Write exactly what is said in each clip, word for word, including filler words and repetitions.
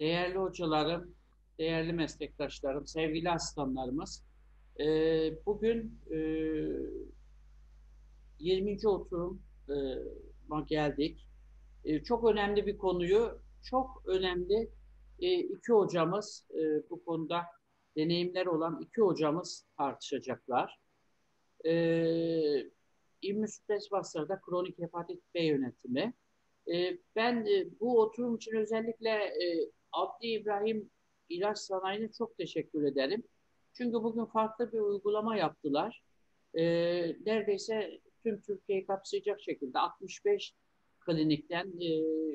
Değerli hocalarım, değerli meslektaşlarım, sevgili asistanlarımız. E, bugün e, yirminci oturuma geldik. E, çok önemli bir konuyu, çok önemli e, iki hocamız, e, bu konuda deneyimler olan iki hocamız tartışacaklar. E, İmmünsüpres hastalarda kronik hepatit B yönetimi. E, ben e, bu oturum için özellikle e, Abdi İbrahim İlaç Sanayi'ne çok teşekkür ederim. Çünkü bugün farklı bir uygulama yaptılar. E, neredeyse tüm Türkiye'yi kapsayacak şekilde altmış beş klinikten e,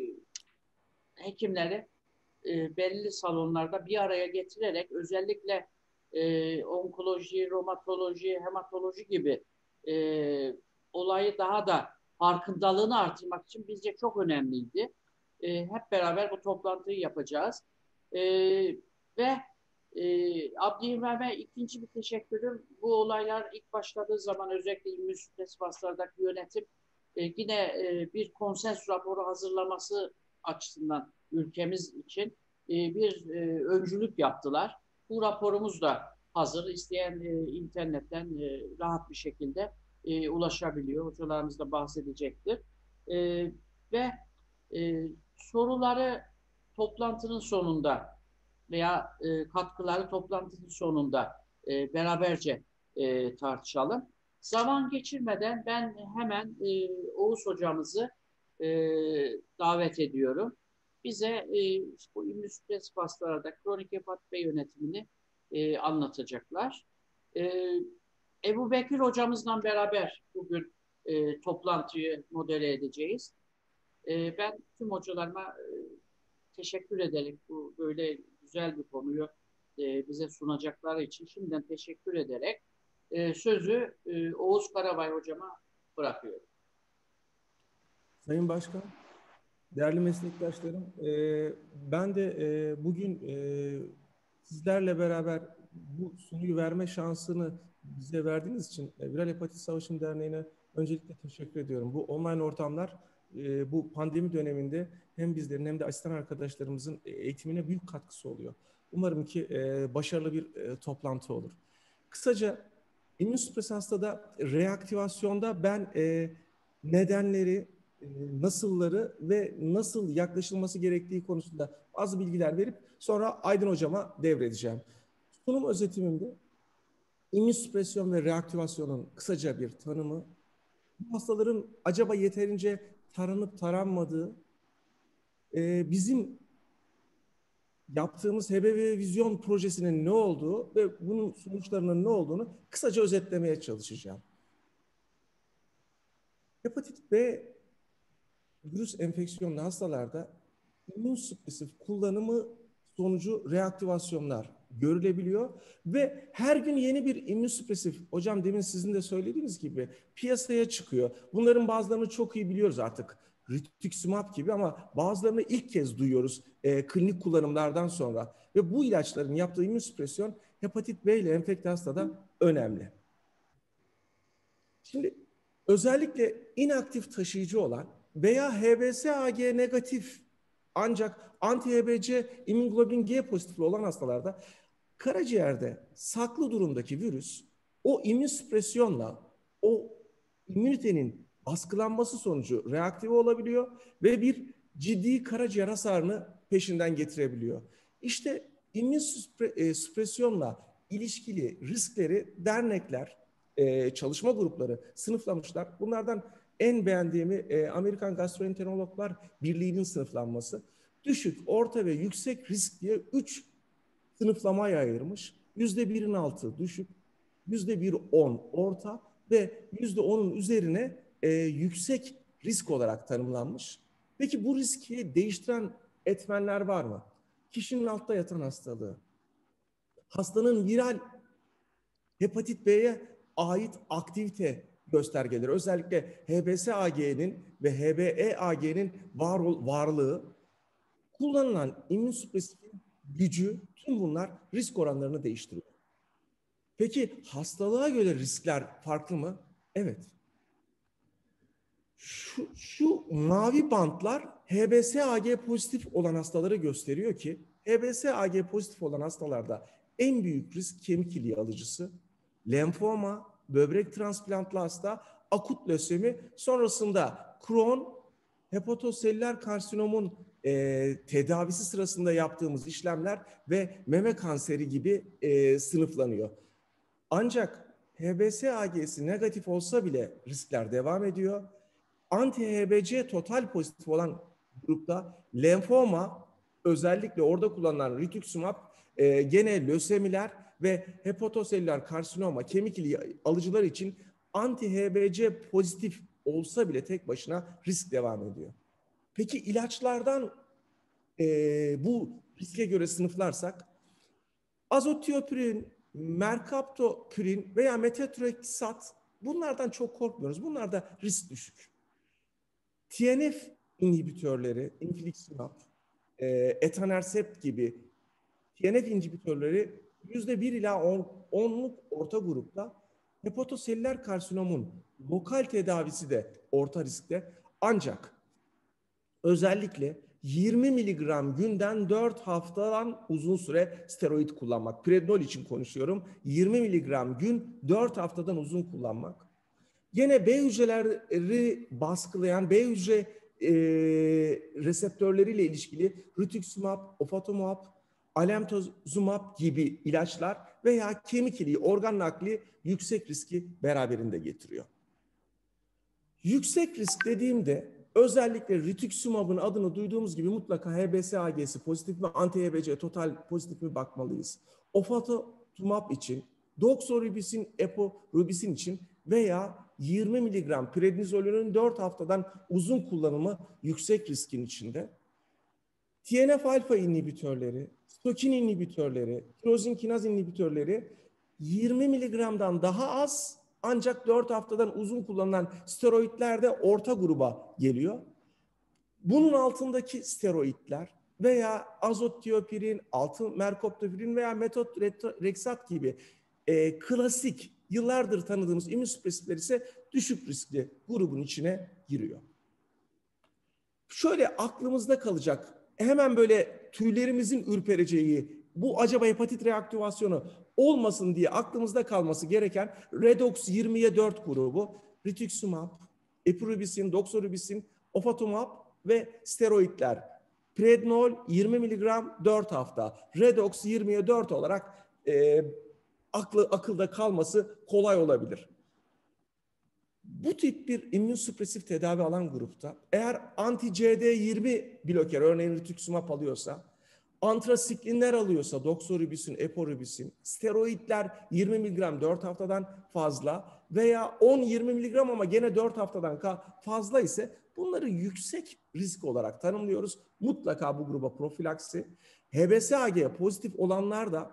hekimleri e, belli salonlarda bir araya getirerek özellikle e, onkoloji, romatoloji, hematoloji gibi e, olayı daha da farkındalığını artırmak için bizce çok önemliydi. E, hep beraber bu toplantıyı yapacağız. E, ve e, Abdülhamid'e ikinci bir teşekkürüm. Bu olaylar ilk başladığı zaman özellikle immünsüpresif hastalardaki yönetim e, yine e, bir konsens raporu hazırlaması açısından ülkemiz için e, bir e, öncülük yaptılar. Bu raporumuz da hazır. İsteyen e, internetten e, rahat bir şekilde e, ulaşabiliyor. Hocalarımız da bahsedecektir. E, ve e, soruları toplantının sonunda veya e, katkıları toplantının sonunda e, beraberce e, tartışalım. Zaman geçirmeden ben hemen e, Oğuz hocamızı e, davet ediyorum. Bize e, bu immünsüpresif hastalarda kronik hepatit B yönetimini e, anlatacaklar. E, Ebu Bekir hocamızla beraber bugün e, toplantıyı modele edeceğiz. E, ben tüm hocalarıma e, teşekkür ederim. Bu böyle güzel bir konuyu e, bize sunacakları için şimdiden teşekkür ederek e, sözü e, Oğuz Karabay hocama bırakıyorum. Sayın Başkan, değerli meslektaşlarım, e, ben de e, bugün e, sizlerle beraber bu sunuyu verme şansını bize verdiğiniz için e, Viral Hepatit Savaşım Derneği'ne öncelikle teşekkür ediyorum. Bu online ortamlar e, bu pandemi döneminde hem bizlerin hem de asistan arkadaşlarımızın eğitimine büyük katkısı oluyor. Umarım ki e, başarılı bir e, toplantı olur. Kısaca immünsüpresif hastada reaktivasyonda ben e, nedenleri, e, nasılları ve nasıl yaklaşılması gerektiği konusunda bazı bilgiler verip sonra Aydın Hocama devredeceğim. Sunum özetimimde immünsüpresyon ve reaktivasyonun kısaca bir tanımı, bu hastaların acaba yeterince taranıp taranmadığı, e, bizim yaptığımız H B V vizyon projesinin ne olduğu ve bunun sonuçlarının ne olduğunu kısaca özetlemeye çalışacağım. Hepatit B virüs enfeksiyonlu hastalarda immünsüpresif kullanımı sonucu reaktivasyonlar görülebiliyor ve her gün yeni bir immünsüpresif, hocam demin sizin de söylediğiniz gibi piyasaya çıkıyor. Bunların bazılarını çok iyi biliyoruz artık. Rituximab gibi ama bazılarını ilk kez duyuyoruz e, klinik kullanımlardan sonra. Ve bu ilaçların yaptığı immünsüpresyon hepatit B ile enfekte hastada önemli. Şimdi özellikle inaktif taşıyıcı olan veya H B s A G negatif ancak anti-H B C immunoglobulin G pozitifli olan hastalarda karaciğerde saklı durumdaki virüs o immünsüpresyonla o immünitenin baskılanması sonucu reaktive olabiliyor ve bir ciddi karaciğer hasarını peşinden getirebiliyor. İşte immünsüpresyonla ilişkili riskleri dernekler, e, çalışma grupları sınıflamışlar. Bunlardan en beğendiğimi e, Amerikan Gastroenterologlar Birliği'nin sınıflanması. Düşük, orta ve yüksek risk diye üç sınıflamaya ayırmış. Yüzde birin altı düşük, yüzde bir on orta ve yüzde onun üzerine e, yüksek risk olarak tanımlanmış. Peki bu riski değiştiren etmenler var mı? Kişinin altta yatan hastalığı, hastanın viral hepatit B'ye ait aktivite göstergeleri, özellikle H B s A G'nin ve H B e A G'nin var, varlığı, kullanılan immünsüpresifin gücü, tüm bunlar risk oranlarını değiştiriyor. Peki hastalığa göre riskler farklı mı? Evet. Şu, şu mavi bantlar H B s A G pozitif olan hastaları gösteriyor ki H B S A G pozitif olan hastalarda en büyük risk kemik iliği alıcısı, lenfoma, böbrek transplantlı hasta, akut lösemi, sonrasında Crohn, hepatoselüler karsinomun e, tedavisi sırasında yaptığımız işlemler ve meme kanseri gibi e, sınıflanıyor. Ancak H B S A G'si negatif olsa bile riskler devam ediyor. Anti-H B C total pozitif olan grupta lenfoma, özellikle orada kullanılan rituximab, e, gene lösemiler ve hepatoselüler karsinoma, kemik iliği alıcılar için anti-H B C pozitif olsa bile tek başına risk devam ediyor. Peki ilaçlardan e, bu riske göre sınıflarsak, azotiopirin, merkaptopürin veya metotrexat, bunlardan çok korkmuyoruz. Bunlarda risk düşük. T N F inhibitörleri, infliximab, e, etanercept gibi T N F inhibitörleri yüzde bir ila onluk orta grupta, hepatoselüler karsinomun lokal tedavisi de orta riskte. Ancak özellikle yirmi miligram günden dört haftadan uzun süre steroid kullanmak. Prednol için konuşuyorum. yirmi miligram gün dört haftadan uzun kullanmak. Gene B hücreleri baskılayan B hücre e, reseptörleriyle ilişkili rituximab, ofatumab, alemtuzumab gibi ilaçlar veya kemik iliği, organ nakli yüksek riski beraberinde getiriyor. Yüksek risk dediğimde özellikle rituximab'ın adını duyduğumuz gibi mutlaka H B S A G'si pozitif mi, anti-H B C total pozitif mi bakmalıyız. Ofatumab için, doxorubicin, epirubicin için veya yirmi miligram prednizolünün dört haftadan uzun kullanımı yüksek riskin içinde. T N F alfa inhibitörleri, stokin inhibitörleri, tirozin kinaz inhibitörleri yirmi miligramdan daha az, ancak dört haftadan uzun kullanılan steroidler de orta gruba geliyor. Bunun altındaki steroidler veya azotiopirin, altı merkaptopürin veya metotrexat gibi e, klasik, yıllardır tanıdığımız immünsüpresifler ise düşük riskli grubun içine giriyor. Şöyle aklımızda kalacak, hemen böyle tüylerimizin ürpereceği, bu acaba hepatit reaktivasyonu olmasın diye aklımızda kalması gereken redox yirmiye dört grubu, rituximab, epirubicin, doxorubicin, ofatumab ve steroidler. Prednol yirmi miligram dört hafta, redox yirmiye dört olarak e, aklı, akılda kalması kolay olabilir. Bu tip bir immünsüpresif tedavi alan grupta eğer anti-C D yirmi bloker, örneğin rituximab alıyorsa, antrasiklinler alıyorsa, doxorubicin, epirubicin, steroidler yirmi miligram dört haftadan fazla veya on yirmi miligram ama gene dört haftadan fazla ise bunları yüksek risk olarak tanımlıyoruz. Mutlaka bu gruba profilaksi. H B S A G pozitif olanlar da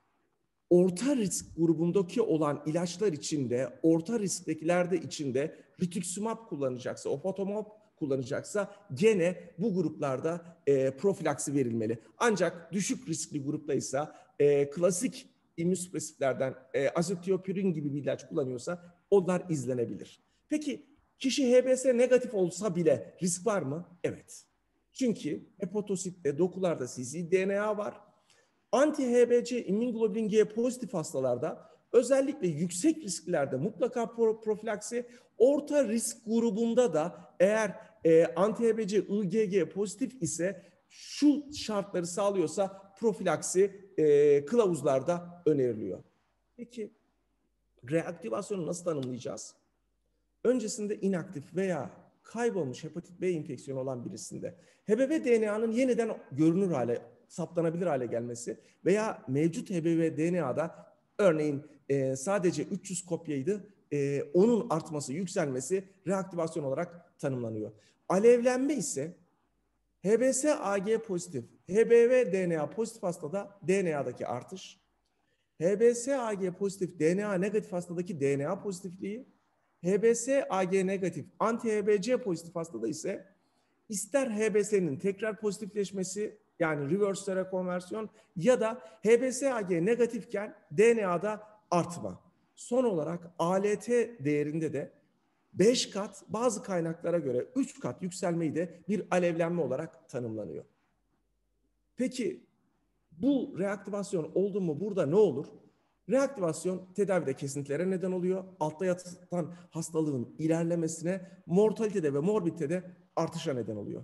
orta risk grubundaki olan ilaçlar içinde, orta risktekilerde içinde rituximab kullanacaksa, ofatumab kullanacaksa gene bu gruplarda e, profilaksi verilmeli. Ancak düşük riskli gruptaysa e, klasik immünsüpresiflerden e, azotiopirin gibi bir ilaç kullanıyorsa onlar izlenebilir. Peki kişi H B S negatif olsa bile risk var mı? Evet. Çünkü hepatositte, dokularda C C D N A var. Anti-H B C immunoglobulin G pozitif hastalarda özellikle yüksek risklerde mutlaka profilaksi, orta risk grubunda da eğer e, anti-H B C I G G pozitif ise şu şartları sağlıyorsa profilaksi e, kılavuzlarda öneriliyor. Peki reaktivasyonu nasıl tanımlayacağız? Öncesinde inaktif veya kaybolmuş hepatit B enfeksiyonu olan birisinde H B V D N A'nın yeniden görünür hale, saptanabilir hale gelmesi veya mevcut H B V D N A'da örneğin e, sadece üç yüz kopyaydı, e, onun artması, yükselmesi reaktivasyon olarak tanımlanıyor. Alevlenme ise H B S A G pozitif, H B V D N A pozitif hastada D N A'daki artış, H B S A G pozitif D N A negatif hastadaki D N A pozitifliği, H B S A G negatif anti-H B C pozitif hastada ise ister H B S'nin tekrar pozitifleşmesi, yani reverse rekonversiyon, ya da H B S A G negatifken D N A'da artma. Son olarak A L T değerinde de beş kat, bazı kaynaklara göre üç kat yükselmeyi de bir alevlenme olarak tanımlanıyor. Peki Bu reaktivasyon oldu mu burada ne olur? Reaktivasyon tedavide kesintilere neden oluyor. Altta yatan hastalığın ilerlemesine, mortalitede ve morbiditede artışa neden oluyor.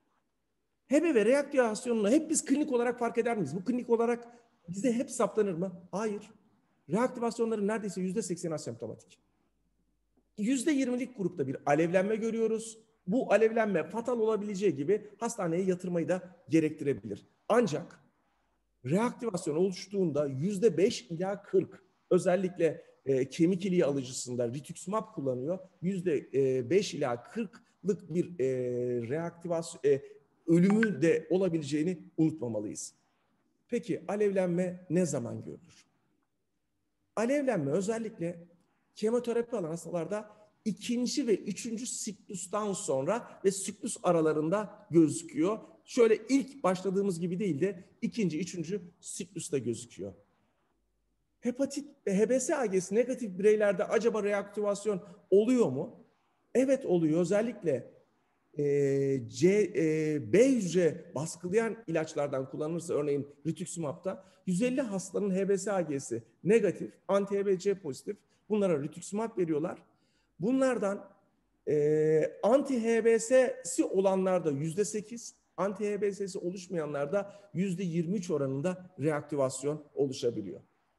H B V reaktivasyonunu hep biz klinik olarak fark eder miyiz? Bu klinik olarak bize hep saptanır mı? Hayır. Reaktivasyonların neredeyse yüzde sekseni asemptomatik. yüzde yirmilik grupta bir alevlenme görüyoruz. Bu alevlenme fatal olabileceği gibi hastaneye yatırmayı da gerektirebilir. Ancak reaktivasyon oluştuğunda yüzde beş ila kırk, özellikle e, kemik iliği alıcısında rituximab kullanıyor. yüzde beş ila kırklık bir e, reaktivasyon e, ölümü de olabileceğini unutmamalıyız. Peki alevlenme ne zaman görülür? Alevlenme özellikle kemoterapi alan hastalarda ikinci ve üçüncü siklustan sonra ve siklus aralarında gözüküyor. Şöyle ilk başladığımız gibi değil de ikinci, üçüncü siklusta gözüküyor. Hepatit ve H B S A G'si negatif bireylerde acaba reaktivasyon oluyor mu? Evet oluyor. Özellikle e, C, e, B hücre baskılayan ilaçlardan kullanılırsa, örneğin rituximab'da yüz elli hastanın H B S A G'si negatif, anti-H B C pozitif. Bunlara rituximab veriyorlar. Bunlardan e, anti-H B S'si olanlarda yüzde sekiz, anti-H B S'si oluşmayanlarda yüzde yirmi üç oranında reaktivasyon oluşabiliyor.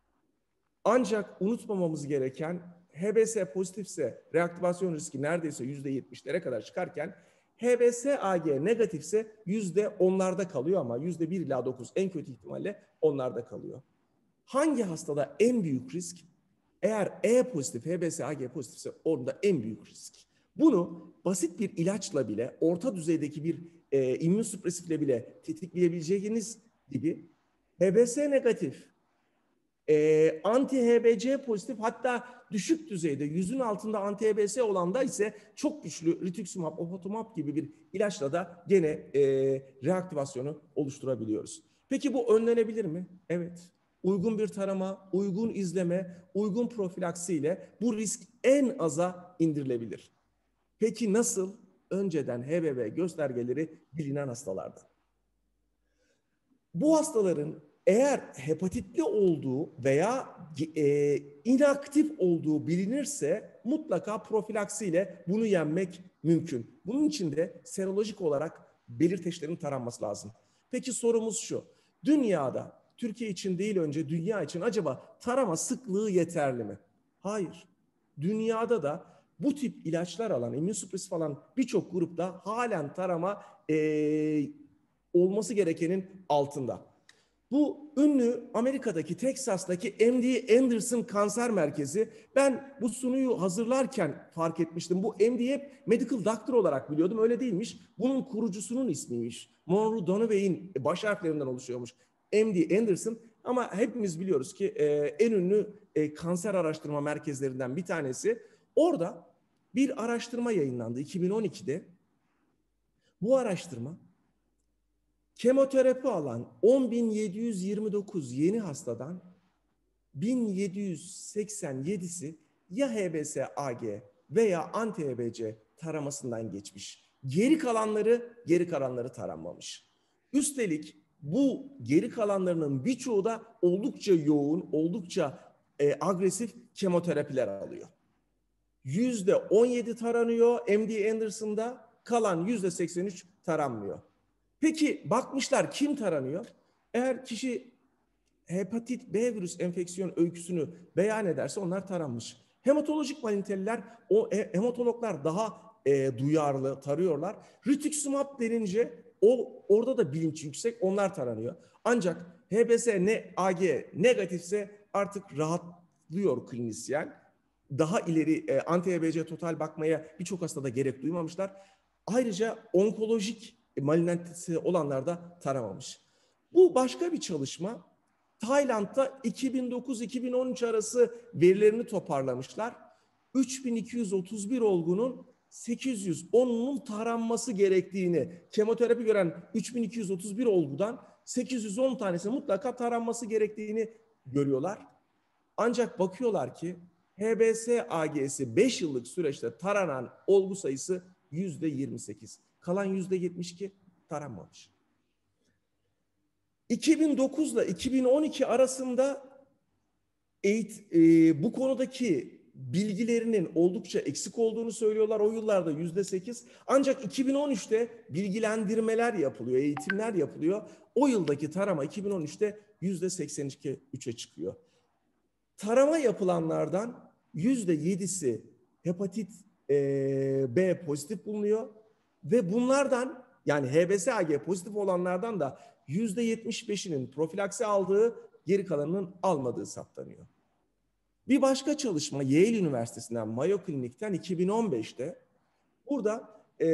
Ancak unutmamamız gereken, H B S pozitifse reaktivasyon riski neredeyse yüzde yetmişlere kadar çıkarken H B S A G negatifse yüzde onlarda kalıyor ama yüzde bir ila dokuz en kötü ihtimalle onlarda kalıyor. Hangi hastada en büyük risk? Eğer E pozitif, H B S A G pozitifse orada en büyük risk. Bunu basit bir ilaçla bile, orta düzeydeki bir e, immünsüpresifle bile tetikleyebileceğiniz gibi H B S negatif, e, anti-H B C pozitif, hatta düşük düzeyde yüzün altında anti-H B S olanda ise çok güçlü rituximab, ofatumab gibi bir ilaçla da gene e, reaktivasyonu oluşturabiliyoruz. Peki bu önlenebilir mi? Evet. Uygun bir tarama, uygun izleme, uygun profilaksiyle bu risk en aza indirilebilir. Peki nasıl? Önceden H B V göstergeleri bilinen hastalarda. Bu hastaların eğer hepatitli olduğu veya e, inaktif olduğu bilinirse mutlaka profilaksiyle bunu yenmek mümkün. Bunun için de serolojik olarak belirteçlerin taranması lazım. Peki sorumuz şu: dünyada, Türkiye için değil önce dünya için acaba tarama sıklığı yeterli mi? Hayır. Dünyada da bu tip ilaçlar alan, immünsüpresif alan birçok grupta halen tarama e, olması gerekenin altında. Bu ünlü Amerika'daki, Teksas'taki M D Anderson Kanser Merkezi, ben bu sunuyu hazırlarken fark etmiştim. Bu M D hep medical doctor olarak biliyordum, öyle değilmiş. Bunun kurucusunun ismiymiş. Monroe Donovan baş harflerinden oluşuyormuş M D Anderson. Ama hepimiz biliyoruz ki e, en ünlü e, kanser araştırma merkezlerinden bir tanesi. Orada bir araştırma yayınlandı iki bin on ikide. Bu araştırma kemoterapi alan on bin yedi yüz yirmi dokuz yeni hastadan bin yedi yüz seksen yedisi ya H B S A G veya anti-H B C taramasından geçmiş. Geri kalanları, geri kalanları taranmamış. Üstelik bu geri kalanlarının birçoğu da oldukça yoğun, oldukça e, agresif kemoterapiler alıyor. yüzde on yedi taranıyor M D Anderson'da, kalan yüzde seksen üç taranmıyor. Peki bakmışlar kim taranıyor? Eğer kişi hepatit B virüs enfeksiyon öyküsünü beyan ederse onlar taranmış. Hematolojik maligniteler, o hematologlar daha e, duyarlı tarıyorlar. Rituximab denince o orada da bilinç yüksek, onlar taranıyor. Ancak H B S ne A G negatifse artık rahatlıyor klinisyen. Daha ileri e, anti-H B C total bakmaya birçok hastada gerek duymamışlar. Ayrıca onkolojik malignitesi olanlar da taramamış. Bu başka bir çalışma. Tayland'da iki bin dokuz iki bin on üç arası verilerini toparlamışlar. üç bin iki yüz otuz bir olgunun sekiz yüz onunun taranması gerektiğini, kemoterapi gören üç bin iki yüz otuz bir olgudan sekiz yüz on tanesi mutlaka taranması gerektiğini görüyorlar. Ancak bakıyorlar ki H B S A G'si beş yıllık süreçte taranan olgu sayısı yüzde yirmi sekiz. Kalan yüzde yetmiş iki taranmamış. iki bin dokuz ile iki bin on iki arasında eğit, e, bu konudaki bilgilerinin oldukça eksik olduğunu söylüyorlar. O yıllarda yüzde sekiz. Ancak iki bin on üçte bilgilendirmeler yapılıyor, eğitimler yapılıyor. O yıldaki tarama iki bin on üçte yüzde seksen üçe çıkıyor. Tarama yapılanlardan yüzde yedisi hepatit e, B pozitif bulunuyor ve bunlardan, yani H B S A G pozitif olanlardan da yüzde yetmiş beşinin profilaksi aldığı, geri kalanının almadığı saptanıyor. Bir başka çalışma Yale Üniversitesi'nden, Mayo Clinic'ten iki bin on beşte burada e,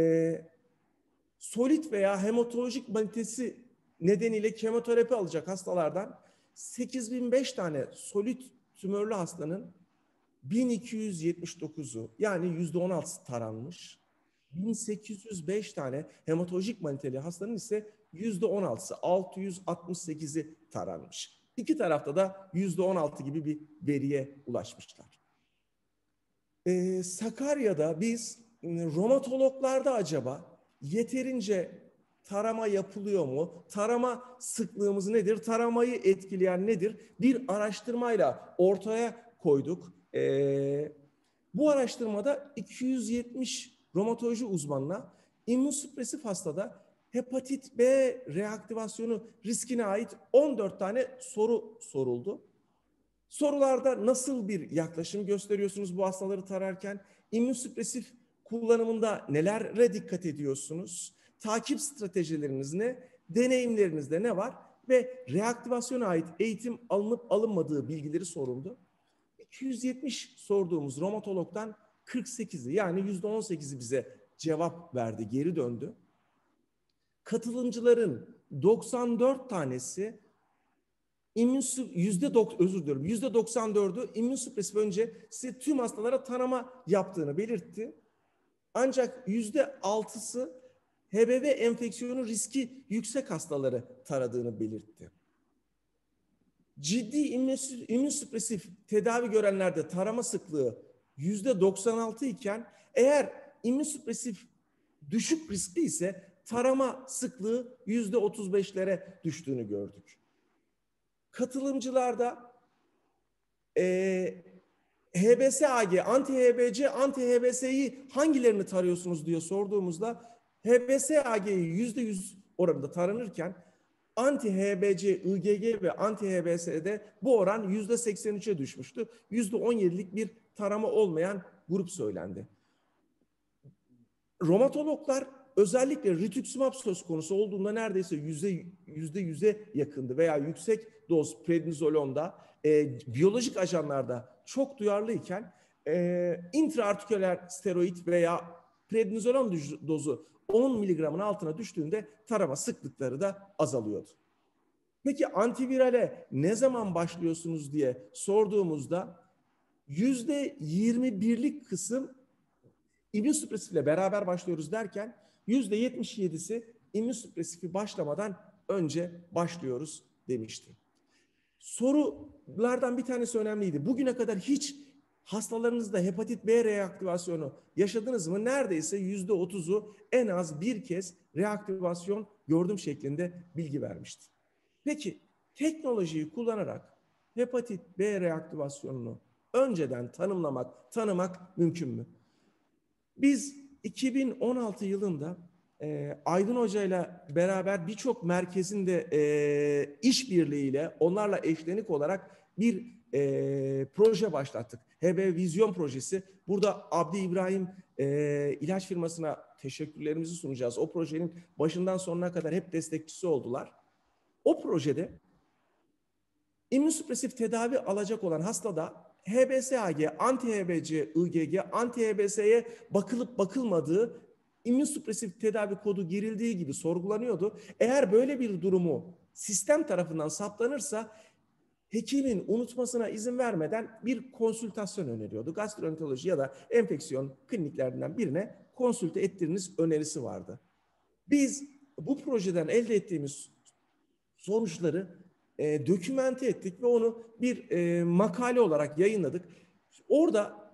solit veya hematolojik malitesi nedeniyle kemoterapi alacak hastalardan sekiz bin beş tane solit tümörlü hastanın bin iki yüz yetmiş dokuzu, yani yüzde on altısı taranmış. bin sekiz yüz beş tane hematolojik maliteli hastanın ise yüzde on altısı, altı yüz altmış sekizi taranmış. İki tarafta da yüzde on altı gibi bir veriye ulaşmışlar. Ee, Sakarya'da biz romatologlarda acaba yeterince tarama yapılıyor mu? Tarama sıklığımız nedir? Taramayı etkileyen nedir? Bir araştırmayla ortaya koyduk. Ee, bu araştırmada iki yüz yetmiş romatoloji uzmanına immünsüpresif hastada hepatit B reaktivasyonu riskine ait on dört tane soru soruldu. Sorularda nasıl bir yaklaşım gösteriyorsunuz bu hastaları tararken? İmmünsüpresif kullanımında nelere dikkat ediyorsunuz? Takip stratejileriniz ne? Deneyimlerinizde ne var? Ve reaktivasyona ait eğitim alınıp alınmadığı bilgileri soruldu. iki yüz yetmiş sorduğumuz romatologdan kırk sekizi, yani yüzde on sekizi bize cevap verdi, geri döndü. Katılımcıların doksan dört tanesi yüzde özür diliyorum yüzde doksan dördü immünsüpresif öncesi tüm hastalara tanıma yaptığını belirtti. Ancak yüzde altısı H B V enfeksiyonu riski yüksek hastaları taradığını belirtti. Ciddi immünsüpresif tedavi görenlerde tarama sıklığı yüzde doksan altı iken, eğer immünsüpresif düşük riskli ise tarama sıklığı yüzde otuz beşlere düştüğünü gördük. Katılımcılarda e, H B S A G, anti-H B C, anti-H B S'yi hangilerini tarıyorsunuz diye sorduğumuzda H B S A G'yi yüzde yüz oranında taranırken anti-H B C, I G G ve anti-H B S'de bu oran yüzde seksen üçe düşmüştü. yüzde on yedilik bir tarama olmayan grup söylendi. Romatologlar özellikle rituximab söz konusu olduğunda neredeyse yüzde yüzde yüze yakındı veya yüksek doz prednizolonda, e, biyolojik ajanlarda çok duyarlıyken e, intraartiküler steroid veya prednizolon dozu on miligramın altına düştüğünde tarama sıklıkları da azalıyordu. Peki antivirale ne zaman başlıyorsunuz diye sorduğumuzda yüzde yirmi birlik kısım immünsüpresifle beraber başlıyoruz derken yüzde yetmiş yedisi immünsüpresifi başlamadan önce başlıyoruz demişti. Sorulardan bir tanesi önemliydi. Bugüne kadar hiç hastalarınızda hepatit B reaktivasyonu yaşadınız mı? Neredeyse yüzde otuzu en az bir kez reaktivasyon gördüm şeklinde bilgi vermişti. Peki teknolojiyi kullanarak hepatit B reaktivasyonunu önceden tanımlamak, tanımak mümkün mü? Biz iki bin on altı yılında e, Aydın Hoca ile beraber birçok merkezin de e, işbirliğiyle onlarla eşlenik olarak bir e, proje başlattık. H B Vizyon projesi. Burada Abdi İbrahim e, ilaç firmasına teşekkürlerimizi sunacağız. O projenin başından sonuna kadar hep destekçisi oldular. O projede immünsüpresif tedavi alacak olan hastada H B S A G, anti-H B C, I G G, anti-H B S'ye bakılıp bakılmadığı, immünsüpresif tedavi kodu girildiği gibi sorgulanıyordu. Eğer böyle bir durumu sistem tarafından saptanırsa hekimin unutmasına izin vermeden bir konsültasyon öneriyordu. Gastroenteroloji ya da enfeksiyon kliniklerinden birine konsülte ettiriniz önerisi vardı. Biz bu projeden elde ettiğimiz sonuçları e, dokümente ettik ve onu bir e, makale olarak yayınladık. Orada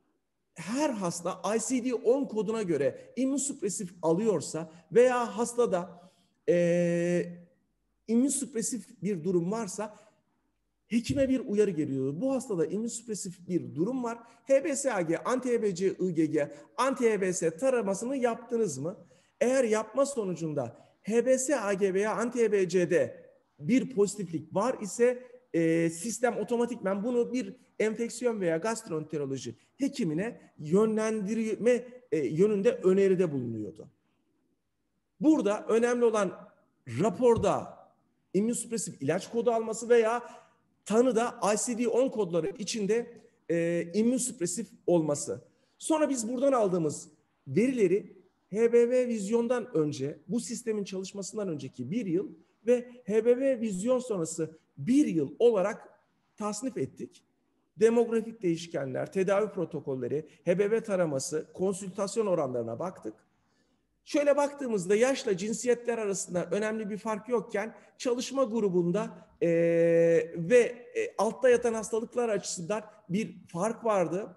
her hasta I C D on koduna göre immünsüpresif alıyorsa veya hastada e, immünsüpresif bir durum varsa hekime bir uyarı geliyor. Bu hastada immünsüpresif bir durum var. H B S A G, anti-H B C I G G, anti-H B S taramasını yaptınız mı? Eğer yapma sonucunda H B S A G veya anti-H B C'de bir pozitiflik var ise e, sistem otomatikman bunu bir enfeksiyon veya gastroenteroloji hekimine yönlendirme e, yönünde öneride bulunuyordu. Burada önemli olan raporda immünsüpresif ilaç kodu alması veya tanıda I C D on kodları içinde e, immünsüpresif olması. Sonra biz buradan aldığımız verileri H B V vizyondan önce, bu sistemin çalışmasından önceki bir yıl ve H B V vizyon sonrası bir yıl olarak tasnif ettik. Demografik değişkenler, tedavi protokolleri, H B V taraması, konsültasyon oranlarına baktık. Şöyle baktığımızda yaşla cinsiyetler arasında önemli bir fark yokken çalışma grubunda e, ve e, altta yatan hastalıklar açısından bir fark vardı.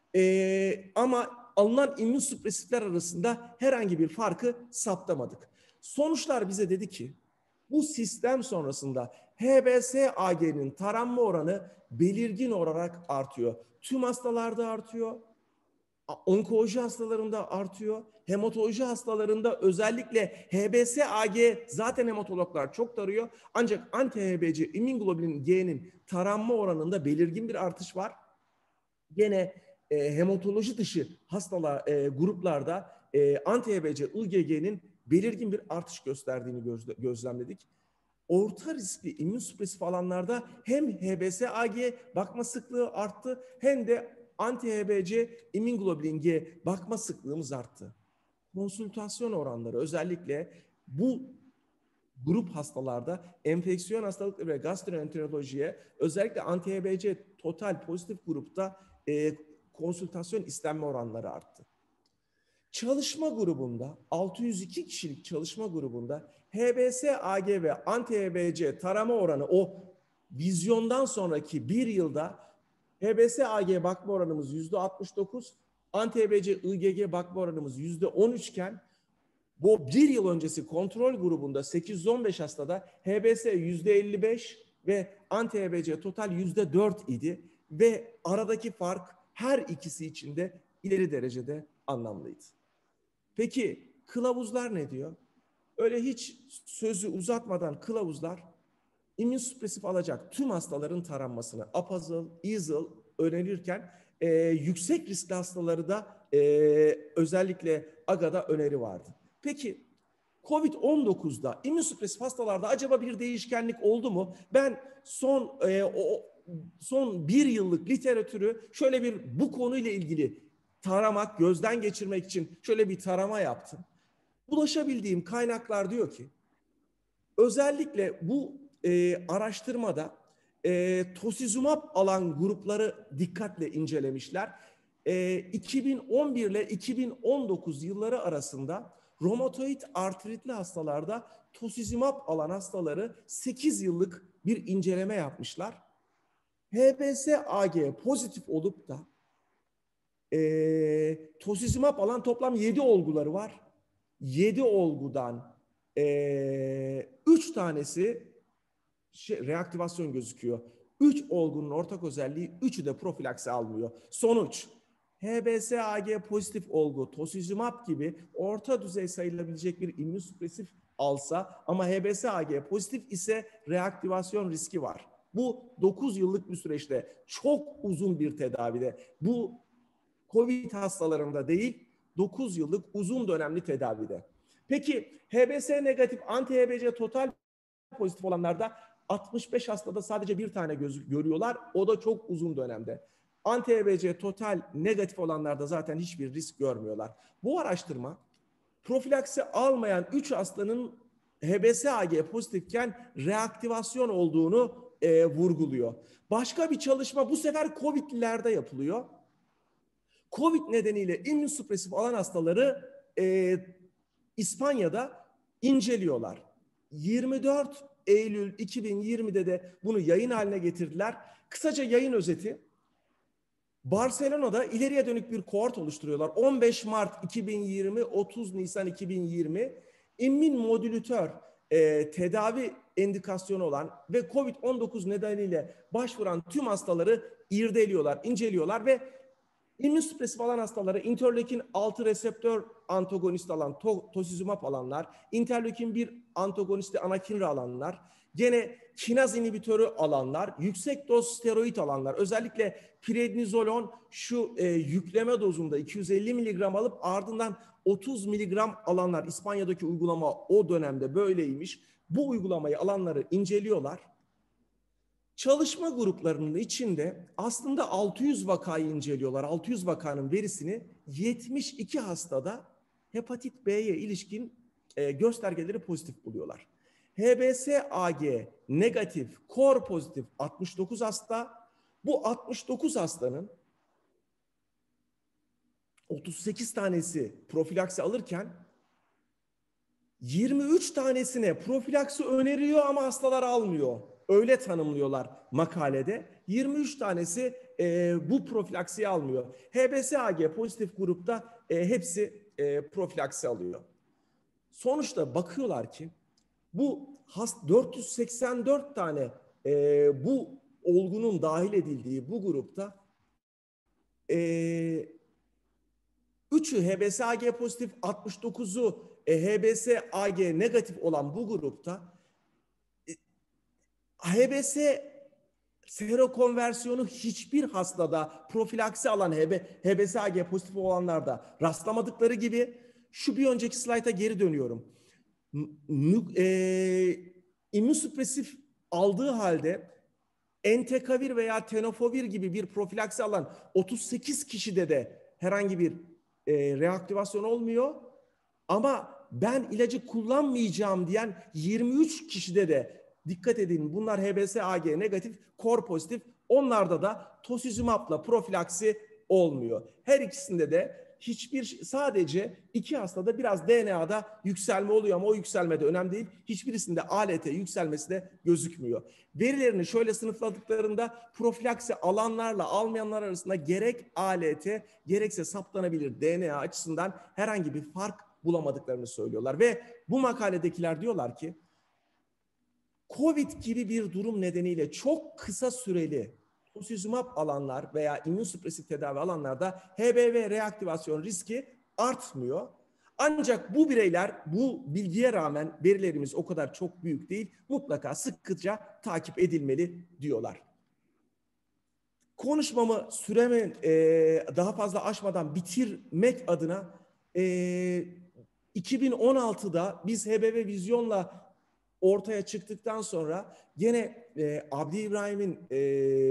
E, ama alınan immünsüpresifler arasında herhangi bir farkı saptamadık. Sonuçlar bize dedi ki bu sistem sonrasında H B S A G'nin taranma oranı belirgin olarak artıyor. Tüm hastalarda artıyor. Onkoloji hastalarında artıyor. Hematoloji hastalarında özellikle H B S A G zaten hematologlar çok tarıyor. Ancak anti-H B C immunoglobulin G'nin taranma oranında belirgin bir artış var. Gene e, hematoloji dışı hastalar e, gruplarda e, anti-H B C I G G'nin belirgin bir artış gösterdiğini gözle, gözlemledik. Orta riskli immünsüpresif alanlarda hem H B S A G bakma sıklığı arttı hem de anti-H B C immunoglobulin G bakma sıklığımız arttı. Konsültasyon oranları özellikle bu grup hastalarda enfeksiyon hastalıkları ve gastroenterolojiye özellikle anti-H B C total pozitif grupta e, konsültasyon istenme oranları arttı. Çalışma grubunda altı yüz iki kişilik çalışma grubunda H B S A G ve anti-H B C tarama oranı o vizyondan sonraki bir yılda H B S A G bakma oranımız yüzde altmış dokuz, anti-H B C I G G bakma oranımız yüzde on üç iken bu bir yıl öncesi kontrol grubunda sekiz yüz on beş hastada H B S yüzde elli beş ve anti-H B C total yüzde dört idi ve aradaki fark her ikisi için de ileri derecede anlamlıydı. Peki kılavuzlar ne diyor? Öyle hiç sözü uzatmadan kılavuzlar immünsüpresif alacak tüm hastaların taranmasını apazıl, izil önerirken e, yüksek riskli hastaları da e, özellikle A G A'da öneri vardı. Peki kovid on dokuzda immünsüpresif hastalarda acaba bir değişkenlik oldu mu? Ben son e, o, son bir yıllık literatürü şöyle bir bu konuyla ilgili taramak, gözden geçirmek için şöyle bir tarama yaptım. Ulaşabildiğim kaynaklar diyor ki özellikle bu e, araştırmada e, tosizumab alan grupları dikkatle incelemişler. E, iki bin on bir ile iki bin on dokuz yılları arasında romatoid artritli hastalarda tosizumab alan hastaları sekiz yıllık bir inceleme yapmışlar. H B S A G pozitif olup da e, tosizumab alan toplam yedi olguları var. yedi olgudan üç e, tanesi şey, reaktivasyon gözüküyor. üç olgunun ortak özelliği üçü de profilaksi almıyor. Sonuç H B S A G pozitif olgu tosizumab gibi orta düzey sayılabilecek bir immünsüpresif alsa ama H B S A G pozitif ise reaktivasyon riski var. Bu dokuz yıllık bir süreçte çok uzun bir tedavide. Bu COVID hastalarında değil dokuz yıllık uzun dönemli tedavide. Peki H B S negatif anti-H B C total pozitif olanlarda altmış beş hastada sadece bir tane göz görüyorlar. O da çok uzun dönemde. Anti-H B C total negatif olanlarda zaten hiçbir risk görmüyorlar. Bu araştırma profilaksi almayan üç hastanın H B S A G pozitifken reaktivasyon olduğunu e, vurguluyor. Başka bir çalışma bu sefer COVID'lilerde yapılıyor. Covid nedeniyle immünsüpresif alan hastaları e, İspanya'da inceliyorlar. yirmi dört Eylül iki bin yirmide de bunu yayın haline getirdiler. Kısaca yayın özeti. Barcelona'da ileriye dönük bir kohort oluşturuyorlar. on beş Mart iki bin yirmi, otuz Nisan iki bin yirmi immün modülatör e, tedavi indikasyonu olan ve kovid on dokuz nedeniyle başvuran tüm hastaları irdeliyorlar, inceliyorlar ve İmmünsüpresif alan hastaları interleukin altı reseptör antagonist alan to, tocilizumab alanlar, interleukin bir antagonisti anakinra alanlar, gene kinaz inhibitörü alanlar, yüksek doz steroid alanlar, özellikle prednizolon şu e, yükleme dozunda iki yüz elli miligram alıp ardından otuz miligram alanlar. İspanya'daki uygulama o dönemde böyleymiş. Bu uygulamayı alanları inceliyorlar. Çalışma gruplarının içinde aslında altı yüz vakayı inceliyorlar. altı yüz vakanın verisini yetmiş iki hastada hepatit B'ye ilişkin e, göstergeleri pozitif buluyorlar. H B S A G negatif, core pozitif altmış dokuz hasta. Bu altmış dokuz hastanın otuz sekiz tanesi profilaksi alırken yirmi üç tanesine profilaksi öneriyor ama hastalar almıyor. Öyle tanımlıyorlar makalede. yirmi üç tanesi e, bu profilaksiyi almıyor. H B S A G pozitif grupta e, hepsi e, profilaksi alıyor. Sonuçta bakıyorlar ki bu hast dört yüz seksen dört tane e, bu olgunun dahil edildiği bu grupta e, üçü H B S A G pozitif, altmış dokuzu e, H B S A G negatif olan bu grupta e, H B S serokonversiyonu hiçbir hastada profilaksi alan H B S A G pozitif olanlarda rastlamadıkları gibi şu bir önceki slayta geri dönüyorum. E, immünsüpresif aldığı halde entekavir veya tenofovir gibi bir profilaksi alan otuz sekiz kişide de herhangi bir e, reaktivasyon olmuyor. Ama ben ilacı kullanmayacağım diyen yirmi üç kişide de dikkat edin, bunlar H B S A G negatif, core pozitif. Onlarda da tocilizumab'la profilaksi olmuyor. Her ikisinde de hiçbir, sadece iki hastada biraz D N A'da yükselme oluyor ama o yükselme de önemli değil. Hiçbirisinde A L T yükselmesi de gözükmüyor. Verilerini şöyle sınıfladıklarında profilaksi alanlarla almayanlar arasında gerek A L T gerekse saptanabilir D N A açısından herhangi bir fark bulamadıklarını söylüyorlar. Ve bu makaledekiler diyorlar ki Covid gibi bir durum nedeniyle çok kısa süreli tocilizumab alanlar veya immünsüpresif tedavi alanlarda H B V reaktivasyon riski artmıyor. Ancak bu bireyler, bu bilgiye rağmen verilerimiz o kadar çok büyük değil, mutlaka sıkıca takip edilmeli diyorlar. Konuşmamı süremi e, daha fazla aşmadan bitirmek adına e, iki bin on altıda biz H B V Vizyon'la ortaya çıktıktan sonra gene e, Abdi İbrahim'in e,